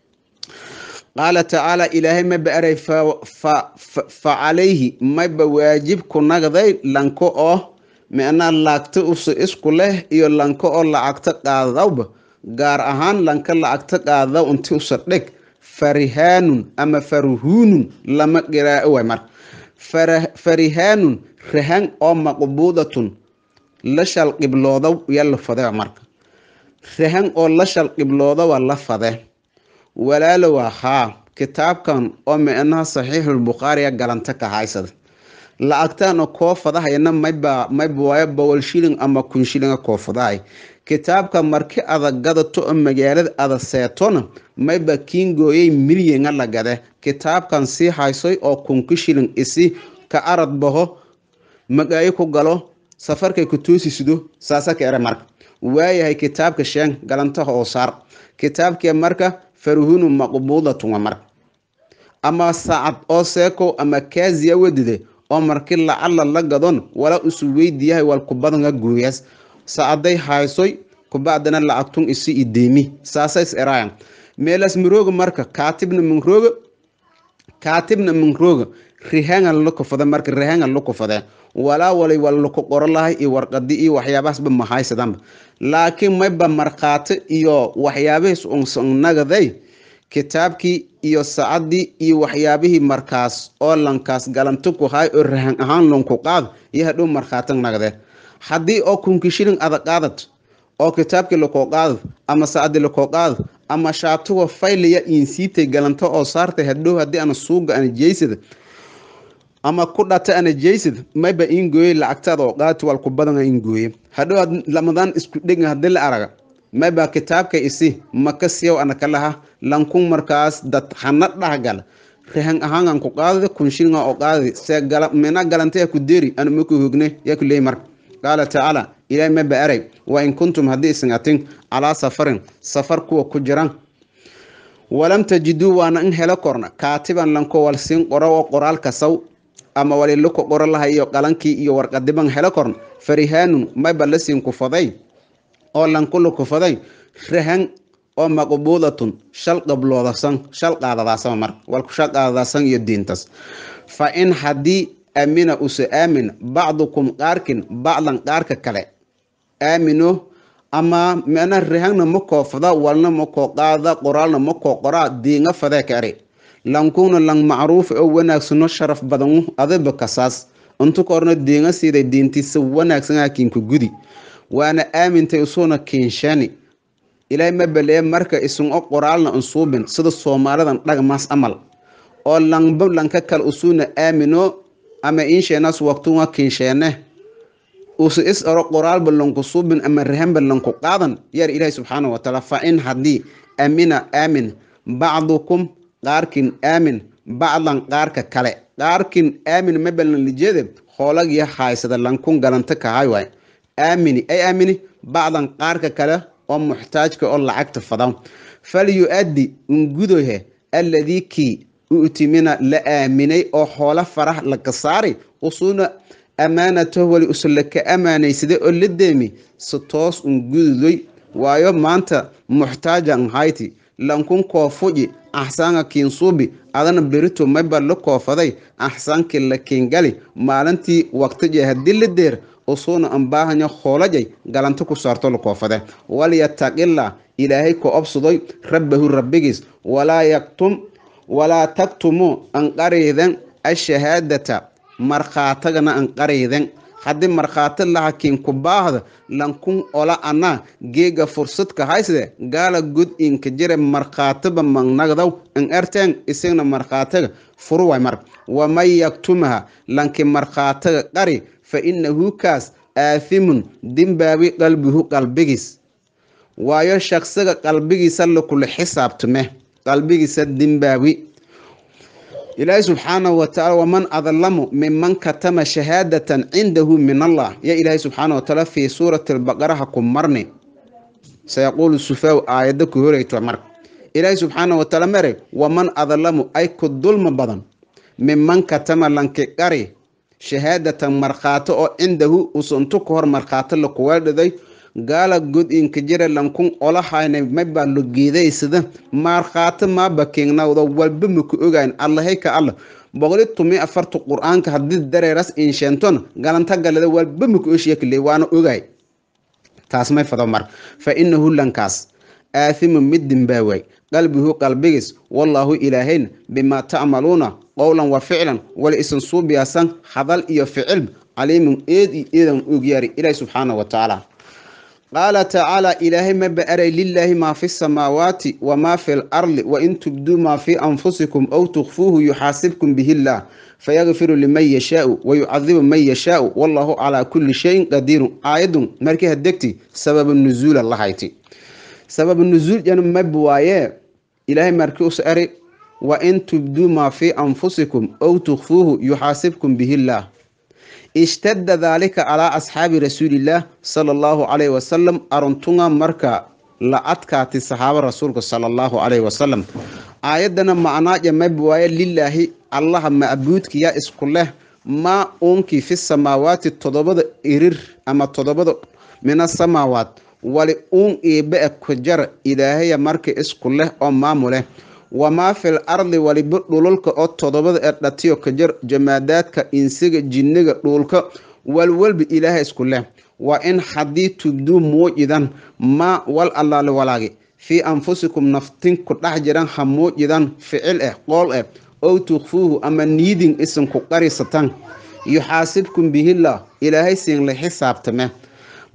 Speaker 1: qala ta'ala ilaahay ma baaray fa fa alayhi ma waajib ku nagday lanko oo meena laagta us isku leh iyo lanko oo lacagta qaadawba gaar ahaan lanka lacagta qaadaw intii u sadhig farihanun ama faruhunun lama qiraa'o way mar farihanun rahan oo maqbuudatun la shal qiblooda yalla faday marka rahan oo la shal qiblooda wala faday walaalo waxa kitaabkan oo meena sahih al-bukhari galanta ka haysad la agtaan oo koo fadahayna mayba mayba way bawal shilling ama kun shilling koo faday kitaabka markii adag gadato magaalada adag seetona mayba kingooyay milyan la gade kitaabkan si haysay oo kun shilling isi ka arad baho magaayo ku galo safarkay ku toosisido saasa ka era marka waayahay kitaabka shan galanta oo saar kitaabka marka faruhunu maqbuudatu marka ama saad oo seeko ama kaaziya wadide oo markii la alla la gadon wala usu weydiyahay wal ku badan gooyas saaday haysoy ku baadana lacagtun isi ideemi saasa is erayaan meelas mirooga marka kaatibna minrooga kaatibna minrooga rihangan la ku fada marka rihangan la ku fada wala wali wala ku qoran lahay iyo warqadi iyo waxyaabaas ba ma haysadaan laakiin mayba marqaate iyo waxyaabahaas oo nagaday kitaabki iyo saacadi iyo waxyaabihii markaas oo lankaas galanto ku hay oo rahan ahaan lon ku qaad iyo hadhow marqaatan nagade hadii oo kun shilling ada qaadad oo kitaabkii la koo qaado ama saacadii la koo qaado ama shaatuga fayliya insiitay galanto oo saartay hadhow haddii ana suuga ana jeysada ama ku dhata ana jeysid mayba in gooyay lacagtaada oo qaati wal ku badan in gooyay hadhow lamadaan isku dhigan hadii la araga mayba kitaabka isi maka siyow ana kalaha lankun markaas dad xana dhagal rehan ahaan ku qaado kun shilin oo qaadi se gala meena galantay ku deeri ana ma ku hogne ya ku leey mar qala ta'ala ilaa ma baaray wa in kuntum hadii sangatin ala safarin safar kuwa ku jiraan walam tajidu wa an hela korna kaatiban lanko wal sin qoro oo qoraalka saw ama wali lako qoro lahayo qalankii iyo warqadiban hela korna farihanun ma balasin ku faday oo lanko ku faday rehan oo maqbuulatun shal qabloodasan shal qaadadaasan mar wal ku shal qaadadaasan iyo diintas fa in hadii amina us amin ba'dukum qarkin ba'lan qarka kale amino ama meena rehan ma ko fada walna ma ko qaada qoraalna ma ko qora diinga fada kare lankuna lang ma'ruf oo wanaagsan sharaf badan adaba kasaas intu korna diinga siday diintiisa wanaagsan akin ku gudi waana aamintay usuna keenshani ilaa ma bale marka isun oo qoraalna unsuubin sida Soomaalidan dhagmaas amal oo lang lanka kal usuna aamino ama insheenas waqtuga keenshane usu is aro qoraal ballanku suubin ama rehan ballanku qaadan yar ilaahay subhanahu wa ta'ala fa in hadii amina amin ba'dukum qarkin amin ba'lan qarka kale qarkin amin ma balan lijeede xolag ya haysada lankun galanta ka hayay amini ay amini ba'lan qarka kale oo muhtaajka oo lacagta fadan fal yuaddi ungudohe alladhi ki utimina la aaminay oo xoolo farah la kasaari usuna amaanato wali usulka amaanaysade oo la deemi sitoos ungudoy waayo maanta muhtaajan hayti lankun koofuji ahsaanga kiinsubi adana berito mayba la koofaday ahsaanki la kiingali maalintii waqtiga hadii la deer usuna ambahanya xoolajay galanta ku saarto la koofade wal yataqilla ilaahay ko obsuday rabbahu rabbigis wala yaktum ولا تكتموا أن قريذن الشهادة مرخاتنا أن قريذن حد مرخات الله كين كباه لنكون ولا أنا جيجا فرصتك هايسده قال جود إن كجرى مرخاتب من نقدو أن أرتين إسنا مرخاتك فروع مر وما يكتمها لنك مرخاتك قري فإنه كاس آثم دمبابي قلبه قلبيس ويا شخص قلبيس الله كل حساب تمه قلبي سدين باوي إلهي سبحانه وتعالى ومن أظلم ممن كتم شهادة عنده من الله يا إلهي سبحانه وتعالى في سورة البقرة حكم مرني سيقول السفاو آياتك هوريت ومر إلهي سبحانه وتعالى مري ومن أظلم أي كالظلم بدن ممن كتم لنكقري شهادة مرخاته عنده وسنتك هور مرخاته لقوال ذي قال جود إن كجرا لنكون الله حين مبى لجيده سده مرخات ما بكينا وذا والبمك أجين الله هيك الله بقولت تومي أفرت القرآن كهدي درس إن شنتون قال أنت قال ذا والبمك إيش يكلي وأنا أجين تاسمي فضمر فإنه لنكاس آثم مد باوي قلبه قلبيس والله إلهين بما تعملون قولا وفعلا والاسم صوب ياسن حضل إيا فعل عليم إيد إيدا أجياري إلهي سبحانه وتعالى قال تعالى إلهي ما بأري لله ما في السماوات وما في الأرض وإن تبدوا ما في أنفسكم أو تخفوه يحاسبكم به الله فيغفر لمن يشاء ويعذب من يشاء والله على كل شيء قدير آية مركي هدكتي سبب النزول الله هايتي سبب النزول جانب مبوايا إلهي مركي أسأري وإن تبدوا ما في أنفسكم أو تخفوه يحاسبكم به الله اشتد ذلك على أصحاب رسول الله صلى الله عليه وسلم أرنتونا مركا لأتكات الصحابة رسولك صلى الله عليه وسلم آياتنا معنا جمبوايا لله الله معبودك يا اسكله ما أنك في السماوات التضبط إرير أما التضبط من السماوات ولأن إباء كجر إلهي مرك اسكله أو ماموله وما في الأرض ولبلولك أو تضبط أتلاتيو كجر جماداتك إنسيق جنيق لولك والولب إله اسكله وإن حدي تبدو موجدا ما والله لولاغي في أنفسكم نفتين كتحجران حموجدا فعل إيه قول إيه أو تخفوه أما نيدين اسم كقاري ستان يحاسبكم به الله إلهي سين لحساب تمه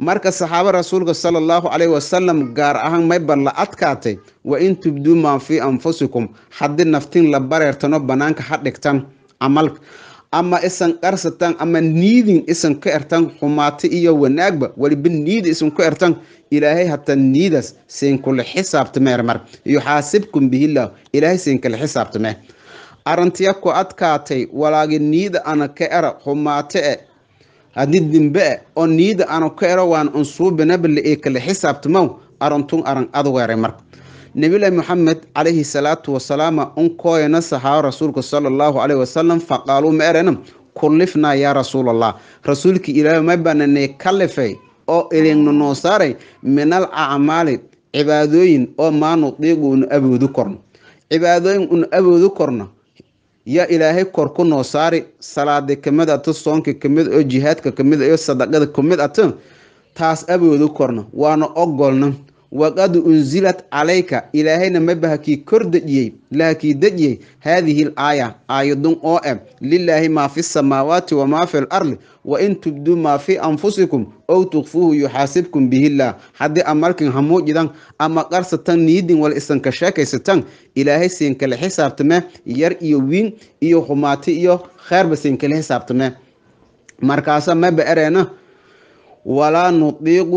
Speaker 1: marka saxaaba rasuulka sallallahu alayhi wasallam gaar ahaan may balla adkaatay wa in tubdu ma fi anfusikum haddii naftiin la bareertano banaanka ha dhigtan amalka ama isan qarsatan ama niidin isan ka ertan xumaati iyo wanaagba waliba niid isan ka ertan ilaahay hatta niidas seen kula xisaabtame mar yuhaasibkum bihillah ilaahay seen kala xisaabtame arantiya ku adkaatay walaagi niida ana ka era xumaate haddii dimbe oo niida ana ka era waan unsuubina bil ee kala xisaabtamo arantun aran adweere mar نبي محمد عليه الصلاة والسلام أنكوينا صحابة رسولك صلى الله عليه وسلم فقالوا مأرنا كلفنا يا رسول الله رسولك إلى ما بنا كلفي أو إلين نصاري من الأعمال عبادين أو ما نطيق أبو ذكرنا عبادين أبو ذكرنا يا إلهي كركون نصاري صلاة كمدة تصونك كمدة جهاد كمدة صدقة كمدة تاس أبو ذكرنا وأنا أقولنا وقد أنزلت عليك إلهينا مبهكي كردجي لكي دجي هذه الآية آية دون أوئم لله ما في السماوات وما في الأرض وإن تبدو ما في أنفسكم أو تخفوه يحاسبكم به الله حد أمركم همو جدان أما قرصتان نيدين والإستنكشاكي ستان إلهي سينك الحساب تما ير إيوين إيو خماتي إيو خير بسينك الحساب تما مركاسا ما بأرينا ولا نطيق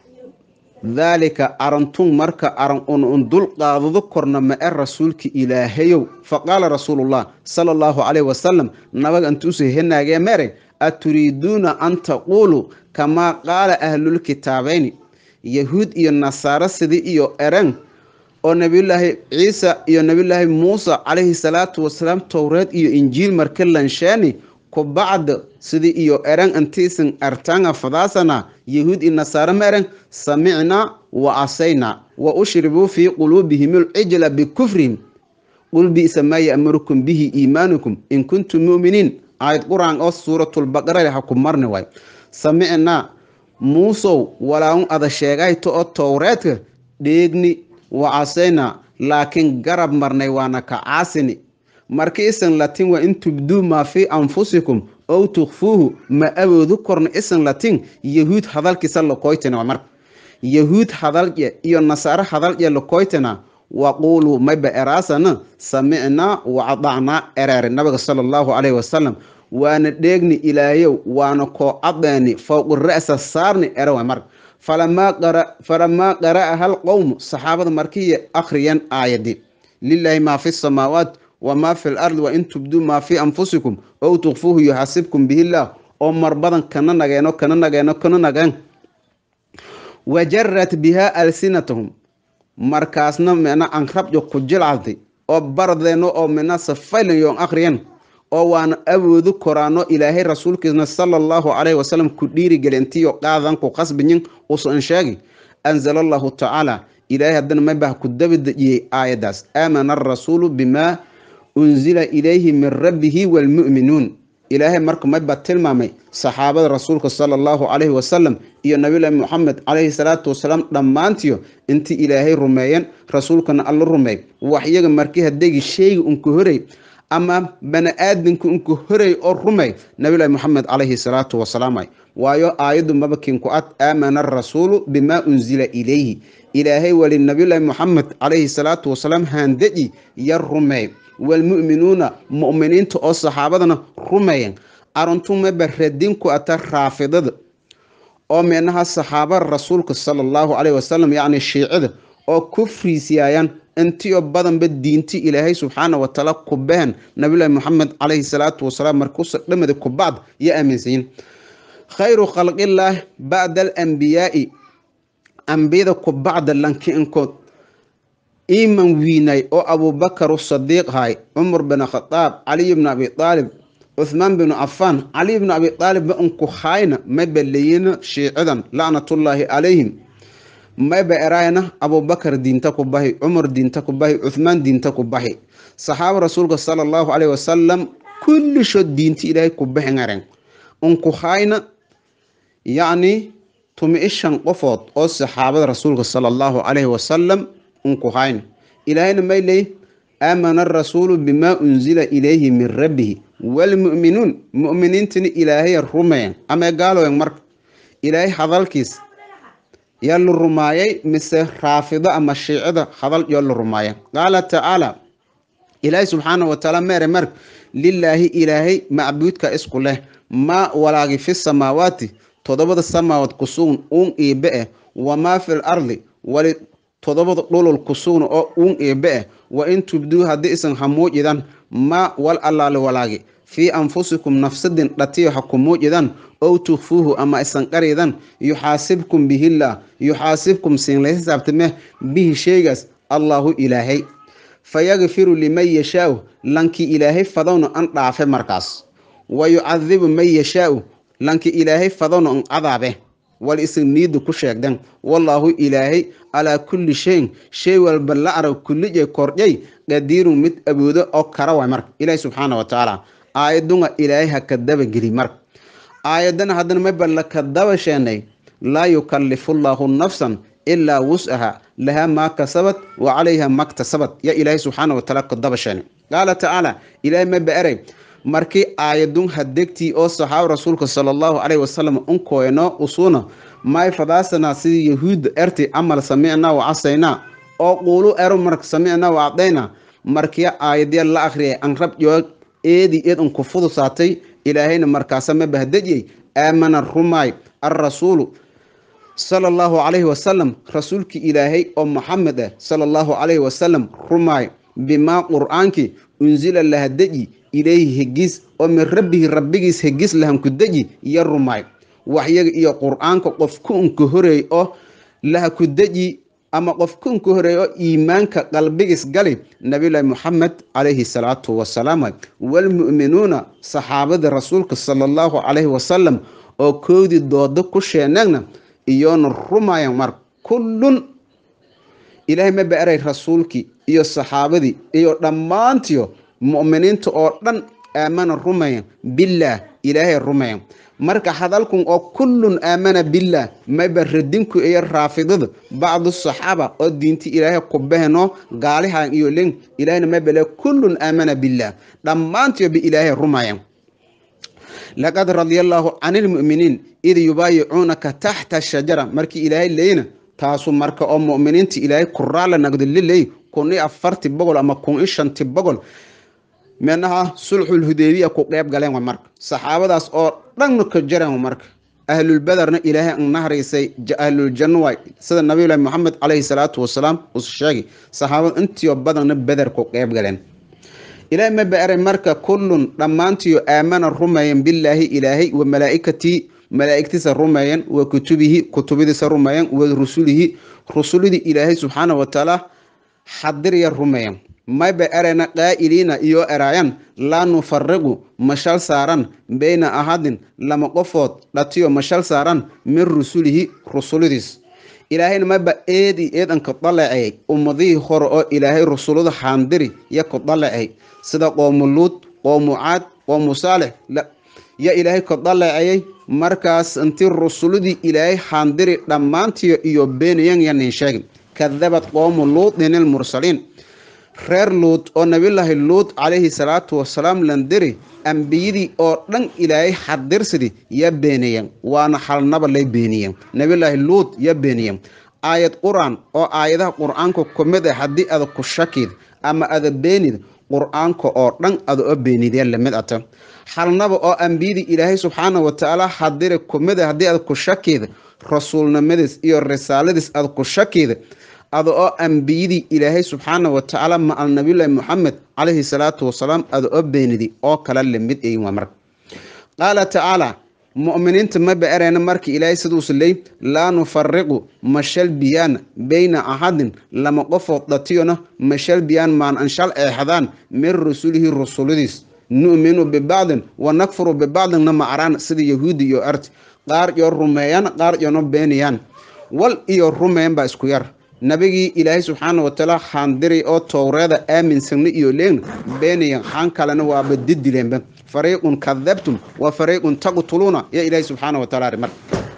Speaker 1: ذلك أرنتم مركا أرن أندل قاض ذكرنا ما الرسولك إلهيو فقال رسول الله صلى الله عليه وسلم نبغى أن تسهلنا يا مري أتريدون أن تقولوا كما قال أهل الكتابين يهود إيو النصارى سدي إيو أرن ونبي الله عيسى إيو نبي الله موسى عليه الصلاة والسلام توراة إيو إنجيل مركلا شاني كبعد سدي إيو أرن أنتيسن أرتانا فضاسنا يهود النصارى مرن سمعنا وعصينا وأشربوا في قلوبهم العجل بكفرهم قل بئس ما يأمركم به إيمانكم إن كنتم مؤمنين آية قرآن أو سورة البقرة لحكم مرنواي سمعنا موسى ولا هم هذا الشيء تو التوراة ديغني وعصينا لكن قرب مرنوانا كعاسني markii isan latin wa in tubdu ma fi anfusikum aw tukhfuhu ma awadu korna isan latin yahuud hadalkiisa la qoytana mar yahuud hadalje iyo nasaara hadalje la qoytana wa qulu ma ba'rasana sami'na wa adana erar nabiga sallallahu alayhi wasallam waana dheegni ilaayow waana ko adani fawq ra'sa saarni erawa mar falama qara falama qara hal qawm sahabada markii akhriyan ayadi lillahi ma fi samawat وما في الأرض وإن تبدوا ما في أنفسكم أو تخفوه يحاسبكم به الله أو مربضا كنا نغينو كنا نغينو كنا نغين وجرت بها ألسنتهم مركزنا من أنخرب جو كجل عظي أو برذنو أو من صفيل يوم آخرين أو وان أبو ذكرانو إلهي رسولك صلى الله عليه وسلم كديري جلنتيو قاذن كو قصبنين وصو انشاقي أنزل الله تعالى إلهي هدنا مبه كدبد آية داس آمن الرسول بما أنزل إليه من ربه والمؤمنون إلهي مركم مبه تلمامي صحابة رسولك صلى الله عليه وسلم إيا النبي محمد عليه الصلاة والسلام دمانتيو انت إلهي رميان رسولكنا الله رمي وحياك مركي هديك الشيء انكو هري أما بنا آدنك انكو هري أو رمي نبي محمد عليه الصلاة والسلام وآيو آيض مبكين كؤات آمن الرسول بما أنزل إليه إلهي وللنبي محمد عليه الصلاة والسلام هاندئي يرمي والمؤمنون مؤمنين تو الصحابة رميان أرنتم بردين كؤات رافضة أو منها الصحابة الرسول صلى الله عليه وسلم يعني الشيعة أو كفري سيايان انتي بدن بالدينتي إلهي سبحانه وتعالى كبان نبي محمد عليه الصلاة والسلام مركوس لما ذكوا بعض يا أمين خير خلق الله بعد الأنبياء أنبياء بعد لنكي انكود إيمان ويناي أو أبو بكر الصديق هاي عمر بن الخطاب علي بن أبي طالب عثمان بن عفان علي بن أبي طالب بأنكو خاينة ما بليين شيعا لعنة الله عليهم ما بأراينا أبو بكر دين تكو باهي عمر دين تكو باهي عثمان دين تكو باهي صحابة رسولك صلى الله عليه وسلم كل شو دين تإلهي كباهي نارين أنكو خاينة يعني تمئشان قفوت أو صحابة رسولك صلى الله عليه وسلم أنكو خاينة إلهينا ما إليه آمن الرسول بما أنزل إليه من ربه والمؤمنون مؤمنين تني إلهي الرميان أما قالوا يا مرك إلهي حضالكيس يلو الرمايي مثل رافضة أما الشيعة خضل يلو الرمايي. قال تعالى إلهي سبحانه وتعالى مير مرك لله إلهي معبودك اسكو له ما ولاغي في السماوات تضبط السماوات كسون أون إيبئه وما في الأرض ولي تضبط لول الكسون أو أون إيبئه وإن تبدوها دئسن حموج إذن ما والألال ولاغي في أنفسكم نفسد لتي حكموج إذن أو تخفوه أما إسنقر إذن يحاسبكم به الله يحاسبكم سين ليس سابتمه به شيغس الله إلهي فيغفر لمن يشاء لانك إلهي فضون أن ضعف مركز ويعذب من يشاء لانك إلهي فضون أن عذابه والاسم نيد كشيك دن والله إلهي على كل شيء شيء والبلع كل جي كورجي قدير مت أبوده أو كروا مرك إلهي سبحانه وتعالى آيدون إلهي هكذب جري مرك آيدون هذا ما بلع كذب شيء لا يكلف الله نفسا إلا وسعها لها ما كسبت وعليها ما اكتسبت يا إلهي سبحانه وتعالى قد شان قال تعالى إلهي ما بأري markii aayadun hadegtii oo saxaab rasuulka sallallahu alayhi wasallam un kooyno usuna may fadaasana sidii yahuud erti amal sameeyna wa asayna oo qulu ero mark sameeyna wa adayna markii aayadii la akhriyay an rab joog eedi eed un ku fudusaatay ilaahayna markaas ma bahdajiyay aamana rumay ar-rasuulu sallallahu alayhi wasallam rasuulki ilaahay oo muhammad sallallahu alayhi wasallam rumay bima qur'aanki unzila lahadaji إليه هجيس ومن ربه ربيس هجيس لهم كدجي يرماي وحياة إيا قرآن قفكون كهري أو لها كدجي أما قفكون كهري أو إيمانك قلبيس قلي نبي الله محمد عليه الصلاة والسلام والمؤمنون صحابة رسولك صلى الله عليه وسلم أو كودي دودك شينانا إيان الرماي مر كل إلهي ما بأري رسولك إيا الصحابة إيا دمانتيو مؤمنين تؤردن آمن الرميان بالله إله الرميان مركا حذالكم أو كل آمن بالله ما بردينكو إيا الرافضة بعض الصحابة أو دينتي إله قبهنو قالها يولين إلهنا ما بلا كل آمن بالله لما أنت بإله الرميان لقد رضي الله عن المؤمنين إذ يبايعونك تحت الشجرة مركي إله اللينا تاسو مركا أو مؤمنين تي إله كرالا نقد الليل كوني أفرت بقول أما كون إشان تبقول منها صلح الهديبية كقريب قالين ومرك صحابة داس أو رنگ كجرا ومرك أهل البدر إله النهر يسي أهل الجنة سيد النبي محمد عليه الصلاة والسلام والشاقي صحابة أنت يبدر نبدر كقريب قالين إله ما بأر مرك كل لما أنت آمن الرميين بالله إلهي وملائكتي ملائكتي الرميين وكتبه كتبه الرميين ورسوله رسوله إلهي سبحانه وتعالى حضر يا الرميين ما بأرنا قائلين إيو أرايان لا نفرق مشال ساران بين أحد لما قفوت لاتيو مشال ساران من رسوله رسوله إلهي ما بأيدي إيد أنك طلعي أمضيه خرؤ إلهي رسوله حاندري يكو طلعي سيدا قوم اللوت قوم عاد قوم صالح لا يا إلهي كطلعي مركز انتي رسوله إلهي حاندري لما انتي إيو بين ين ينشاق كذبت قوم اللوت من المرسلين خير لوط او نبي الله لوط عليه الصلاه والسلام لندري انبيدي او دن الهي حدرسدي يا بينيان وانا حل نبا لي بينيان نبي الله لوط يا بينيان ايات قران او ايات قران كو كمد حدي اد كو شكيد اما اد بينيد قران كو او دن اد او بينيد لمد اتا حل نبا او انبيدي الهي سبحانه وتعالى حدر كمد حدي اد كو شكيد رسولنا مدس iyo risaaladiis ad ku shakiid ado oo anbiyadi ilaahay subhanahu wa ta'ala ma annabi muhammad alayhi salatu wassalam ado oo beenidi oo kala limid ay mar qala ta'ala mu'miniinta ma ba'arana markii ilaahay sidoo salay la nufarriqu mashal biyan bayna ahadin lama qofo datiyona mashal biyan maan anshal ay hadan min rusulihi rusulidis nu'minu bi ba'd wa nakfuru bi ba'd ma aran sidii yahuudi iyo art qaar iyo rumeeyaan qaar iyo no beeniyaan wal iyo rumeeyaan ba isku yar nabigi ilaahay subhanahu wa ta'ala khandiri oo tawreeda aaminsan iyo leen beeniyaan xan kalena waa badidileen fariiqun kadhabtum wa fariiqun taqtuluna ya ilaahay subhanahu wa ta'ala mar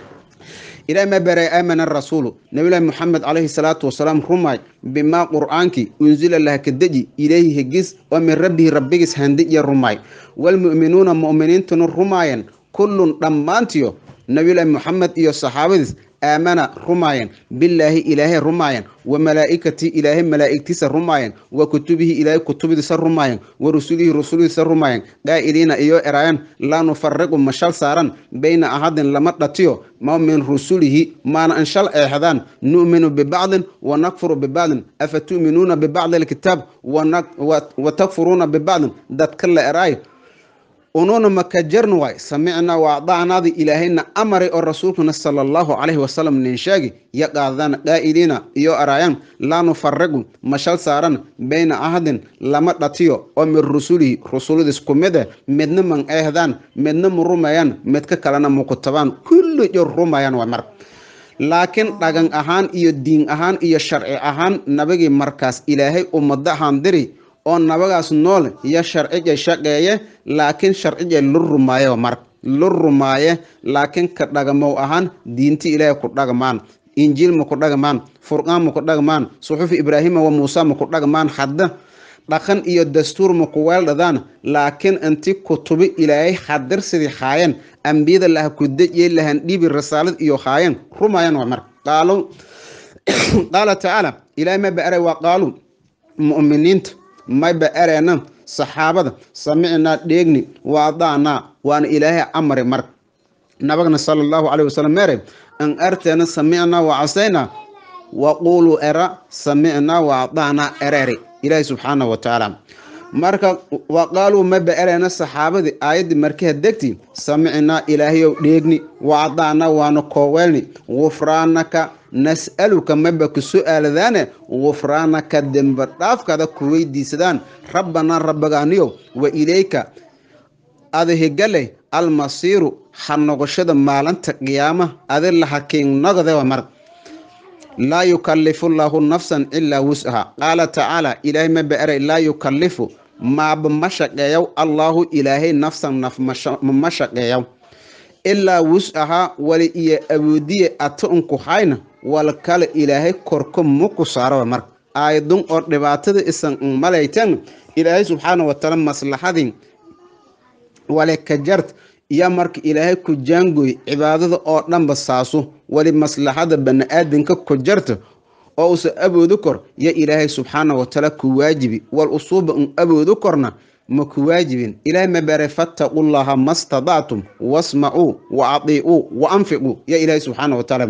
Speaker 1: ila ma bara amana ar-rasul nabi muhammad alayhi salatu wassalam rumay bima qur'anki unzila laha kadaji ilayhi higis wa min rabbi rabbigis handi ya rumay wal mu'minuna mu'minintun rumayan kullun dammantiyo نبي الله محمد إيو الصحابة آمنا رمايا بالله إلهي رمايا وملائكتي إلهي ملائكتي سر رمايا وكتبه إلهي كتبه سر رمايا ورسوله رسوله سر رمايا قائلين إيو إرايان لا نفرق مشال سارا بين أحد لمدتيو ما من رسوله ما ننشال إحدان نؤمن ببعض ونكفر ببعض أفتؤمنون ببعض الكتاب وتكفرون ببعض ذات كل إراي ونون مكجرن واي سمعنا وأطعنا ذي إلهنا أمر الرسول صلى الله عليه وسلم ننشاقي يقاذان قائلين يو أرايان لا نفرق مشال ساران بين أحد لما تطيو ومن رسوله رسوله دي سكوميدة مدن من إهدان مدن من رميان مدك كلانا مكتبان كل جو رميان ومر لكن لغن أهان إيو الدين أهان إيو الشرع أهان نبغي مركز إلهي ومدهان دري oo nabagaas nool ya sharciga shaqeeye laakiin sharciga lurumaayo mar lurumaaye laakiin ka dhagamo ahaan diinti ilaahay ku dhagmaan injiil ma ku dhagmaan furqaan ma ku dhagmaan suxuf ibraahim wa muusa ma ku dhagmaan hadda dhaqan iyo dastuur ma ku weeldadaan laakiin intii kutubi ilaahay hadir sidii haayeen ambiyada la ku dajiyay lahan dhibi risaalad iyo haayeen rumaayaan waa mar qaalo qala ta'ala ilaahay ma ba'ara wa qaalu mu'miniinta ما بأرنا صحابة سمعنا ديغني وأضعنا وأن إلهي أمر مرك نبغنا صلى الله عليه وسلم مري أن أرتنا سمعنا وعصينا وقولوا أرى سمعنا وأضعنا أراري إلهي سبحانه وتعالى مرك وقالوا ما بأرنا صحابة آيات مركها دكتي سمعنا إلهي ديغني وأضعنا ونقوالني غفرانك نسألك مبك سؤال ذانه غفرانك دنبطاف كذا كوي دي سدان ربنا ربغانيو وإليك هذه قال المصير حنقشد مالنت قيامة هذا اللي حكين نقض ومر لا يكلف الله نفسا إلا وسعها قال تعالى إلهي مبأر لا يكلف ما بمشق يو الله إلهي نفسا نف مشق يو إلا وسعها ولي أبودية أتنكو حين والكال إلهي كركم مكو سارة ومر آيدون أردباتد إسان ملايتان إلهي سبحانه وتعالى مصلحة ولك جرت يا مرك إلهي كجانجوي عبادة أردن بساسو ولي مصلحة بن آدن كجرت أو سأبو ذكر يا إلهي سبحانه وتعالى كواجبي والأصوب أبو ذكرنا مكواجبين إلهي مباري فاتقوا الله ما استطعتم واسمعوا وأطيعوا وأنفقوا يا إلهي سبحانه وتعالى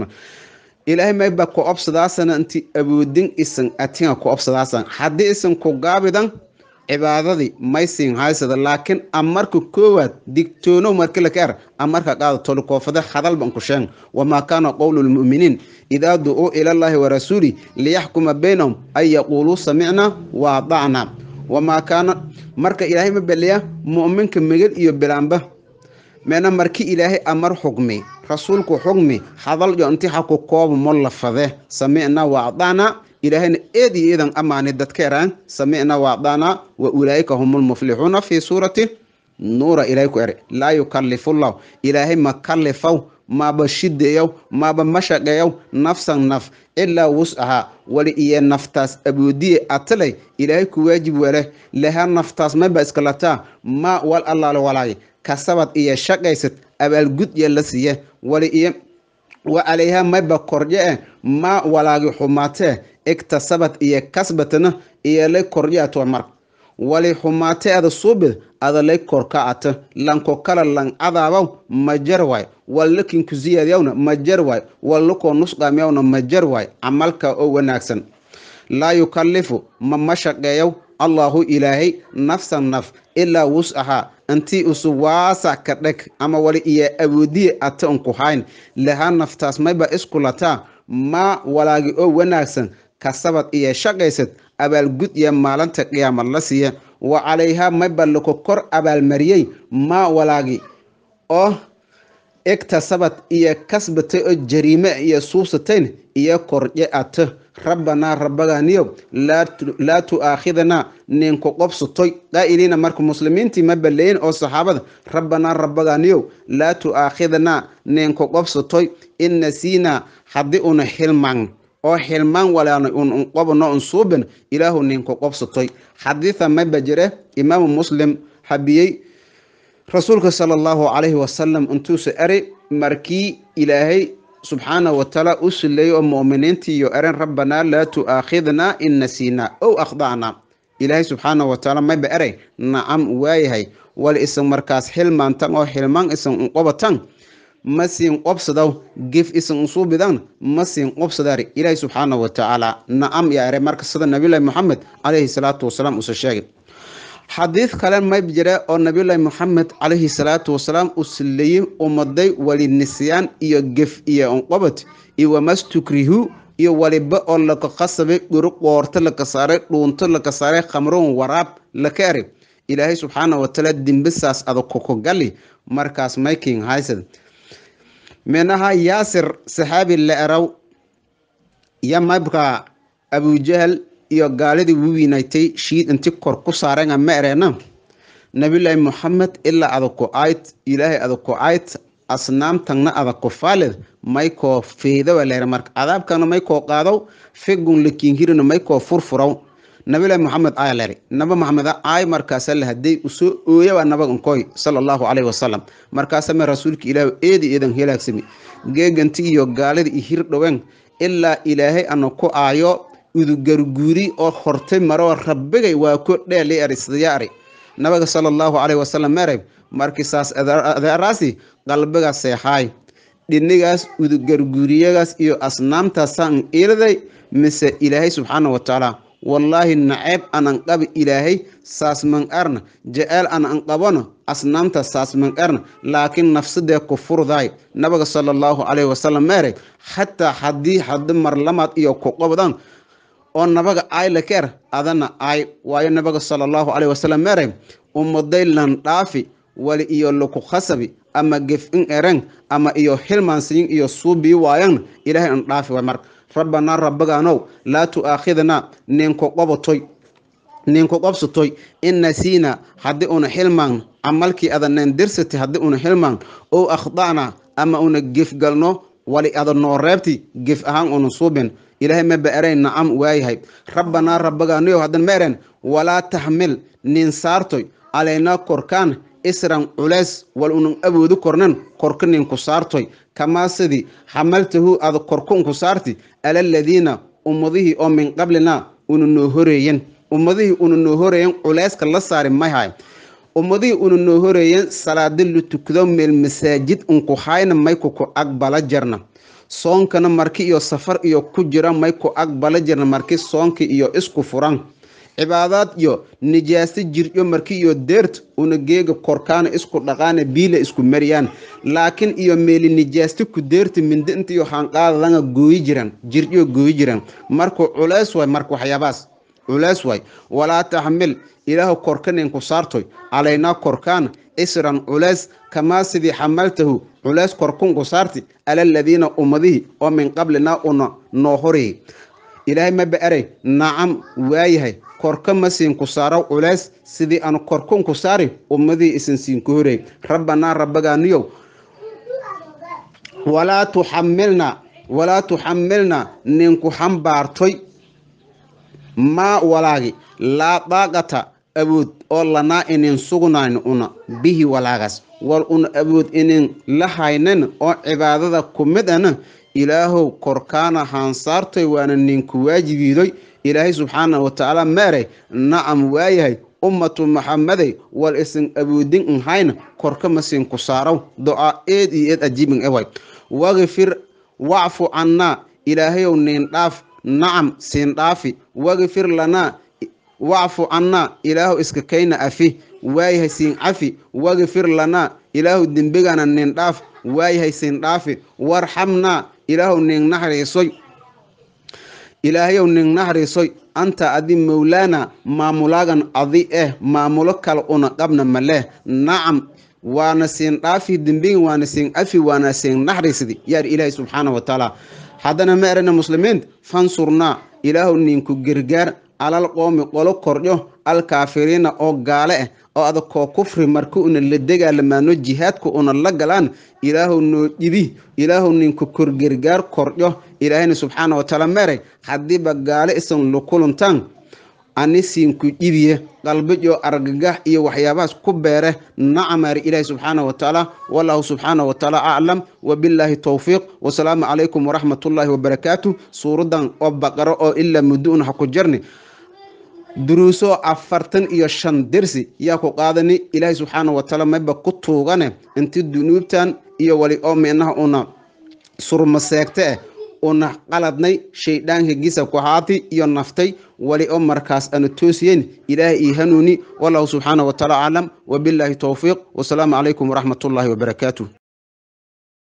Speaker 1: إلهي ما يبقى كو أبصداسنا أنت أبودين إسن أتينا كو أبصداسنا حدي إسن كو قابدان عبادة دي ما يسين هاي سيدا لكن أمركو كوات ديكتونو مركلك أر أمركا قادة طولكو فده حضل بانكوشان وما كان قول المؤمنين إذا دعوا إلى الله ورسوله ليحكم بينهم أن يقولوا سمعنا وأطعنا وما كان مركا إلهي مباليا مؤمنك مجل إيو بلانبه مانا مركي إلهي أمر حكمي رسولك حكمي حضل جو انتي حكو كوب ملفظه سمعنا وأطعنا إلهي إيدي إذن أما ندت كيران سمعنا وأطعنا وأولئك هم المفلحون في سورة نور إلهيك أري لا يكلف الله إلهي ما كلفوا ما بشد يو ما بمشق يو نفسا نف إلا وسعها ولي إيا نفتاس أبودي أتلي إلهيك واجب وله لها نفتاس ما بأسكالتا ما والله ولاي كسبت إيا شقيست أبال قد يلسيه ولي إيا وعليها ما بكرجة ما ولاي حماته اكتسبت إيا كسبتنا إيا لي كرجة ومر ولي حماته هذا الصوبة هذا لي كركعة لانكو كلا لان عذابو مجرواي ولكن كزياد يونا مجرواي ولكو نسقى ميونا مجرواي عملك أو ناكسن لا يكلف ممشق يو الله إلهي نفسا نف إلا وسعها أنتي أسواسع كدك أما ولي إيا أبودي أتنكو حين لها نفتاس ما يبا إسكولتا ما ولاغي أو ناكسن كسبت إيا شقيست أبال قد يمالان تقيام اللسية وعليها ما يبالكو كور أبال مريي ما ولاغي أو اكتسبت إيا كسبت الجريمة إيا سوستين إيا كورجئت ربنا ربنا نيو لا لا تؤاخذنا نينكو قبصتوي قائلين مركو مسلمين تي مبلين أو صحابة ربنا ربنا نيو لا تؤاخذنا نينكو قبصتوي إن نسينا حدئنا حلمان أو حلمان ولا نقبنا نصوبن إله نينكو قبصتوي حديثا مبجره إمام مسلم حبيي رسولك صلى الله عليه وسلم أنتو سأري مركي إلهي سبحانه وتعالى أسلي المؤمنين تيو أرن ربنا لا تؤاخذنا إن نسينا أو أخضعنا إلهي سبحانه وتعالى ما بأري نعم وايهي والإسم مركز حلمان تن أو حلمان إسم انقبطان مسين قبصدو جيف إسم انصوب دان مسين قبصداري إلهي سبحانه وتعالى نعم يا أري مركز صدى النبي الله محمد عليه الصلاة والسلام أسشاقي حديث كلام ما يبجرى أو النبي الله محمد عليه الصلاة والسلام أسلي ومضي وللنسيان إيا جف إيا انقبط إيا مستكرهو إيا ولبا لك قصبي قرق وورت لك ساري لونت لك ساري خمرون وراب لكاري إلهي سبحانه وتعالى دين بساس أدو كوكو قالي مركز مايكين هايسد منها ياسر صحابي اللي أراو يما يبقى أبو جهل iyo gaalidii wiinaytay shiid intii kor ku saareen ama ereena nabiga Muhammad illa adako ayt ilaahay adako ayt asnaam tagna adako faalid mayko feedo wala mark adabkana mayko qaado figun lakin hirina mayko furfuraw nabiga Muhammad ay leeyahay nabi Muhammad ay markaas la haday usoo ooyay nabiga koy sallallahu alayhi wasallam markaas ma rasuulka ilaahay eedi eedan helaagsami geeganti iyo gaalidii hir dhaween illa ilaahay anako aayo udu garguuri oo hortay maro rabbigay waa ku dheelay arisdiyaari nabiga sallallahu alayhi wasallam marib markiisaas adeeraasi qalbiga seexay dhinigaas udu garguuriyagaas iyo asnaamta san ilaahay mise ilaahay subhanahu wa ta'ala wallahi na'ab anan qab ilaahay saas man arna jaal anan qabana asnaamta saas man arna laakin nafsade ku furday nabiga sallallahu alayhi wasallam marib hatta hadii had mar lamad iyo ku qabdan oo nabaga ay la keer adana ay waayo nabaga sallallahu alayhi wasallam maray ummaday lan dhaafi wali iyo laku khasabi ama gefin erang ama iyo hilmansin iyo suubi waayan ilaahay an dhaafi way mar rabbana rabbagaano la tu'akhidna ninko qabotoy ninko qabsatoy in nasina hadii una hilman amalki adanan dirsati hadii una hilman oo akhdana ama una gef galno wali adano reebti gef ahaan una suubin إلهي ما بأرين نعم وايهاي ربنا ربنا نيو هذا ميرن ولا تحمل ننصارتوي علينا كوركان إسران علاس والأنم أبو ذو كورنن كوركن كسارتوي كما سدي حملته هذا كوركن كسارتي على الذين أمضيه أو من قبلنا وننهرين أمضيه وننهرين علاس كلا صار ما هاي أمضيه وننهرين صلاة دل تكذب من المساجد أنكو حين ما يكوكو أقبل جرنا soonkana markii iyo safar iyo ku jira may ku aqbala jirna markii soonki iyo isku furan cibaadad iyo nijaasti jiryo markii iyo deert una geega korkaana isku dhaqaana biila isku mariyaan laakiin iyo meeli nijaasti ku deerti mindinta iyo hanqaadana gooyi jiran jiryo gooyi jiran markuu culays way markuu waxyaabaas culays way wala tahmil ilaahu korkanin ku saartoy alayna korkaan isran culays kama sidii xamaltahu culays korkun ku saarti ala alladina umadihi oo min qablina una noohori ilaahay ma baaray naam waayahay korka ma siin ku saaro culays sidii aan korkun ku saari ummadii isin siin ku horay rabbana rabbagaaniyo wala tuhammilna wala tuhammilna ninku xambaartoy ما ولاغي لا طاقة أبود أولنا إنن سغنان أنا به ولاغس والأن أبود إنن لحينن أو عبادة كمدنا إلهو كركانا حانصارتي وانا ننكو واجبيدوي إلهي سبحانه وتعالى ماري نعم وايهي أمة محمد والإسن أبودين انهاين كركما سينكو سارو دعاء إيد إيد أجيبن إيواي واغفر وعفو عنا إلهي ونين راف نعم سين رافي واغفر لنا وعفو عنا إله إسككينا أفي وايه سين عفي واغفر لنا إله دنبغانا نين راف وايه سين رافي وارحمنا إله نين نحر يسوي إلهي نين نحر يسوي أنت أدي مولانا ما ملاغن أضي إيه ما ملكال أنا قبنا ملاه نعم وانا سين رافي دنبغ وانا سين أفي وانا سين نحر يسدي يا إلهي سبحانه وتعالى حدنا مأرنا مسلمين فانصرنا إله نينكو جرجار على القوم قالوا كرجو الكافرين أو قالة أو هذا كفر مركون اللي دجال لما نجهاتكو أن الله جلان إله نجدي إله نينكو كرجار كرجو إلهنا سبحانه وتعالى مري حدي بقالة اسم لكلن تان anisin ku iibiye qalbiyo argagax iyo waxyaabaas ku beere nacmar ilaahi subhanahu wa ta'ala wallahu subhanahu wa ta'ala a'lam wa billahi tawfiq wa salaamu alaykum wa rahmatullahi wa barakatuh suuradan oo baqaro oo illa mudun ha ku jarni duruuso afartan iyo shan dersi yaa ku qaadani ilaahi subhanahu wa ta'ala mayba ku tuugane intii dunuubtan iyo wali oo meenaha una surmaseegte una qaladnay shaydaanka gisa ku haati iyo naftay wali oo markaas aan toosiyeen ilaahi hanuuni wallahu subhanahu wa ta'ala a'lam wa billahi tawfiq wa salaamu alaykum wa rahmatullahi wa barakatuh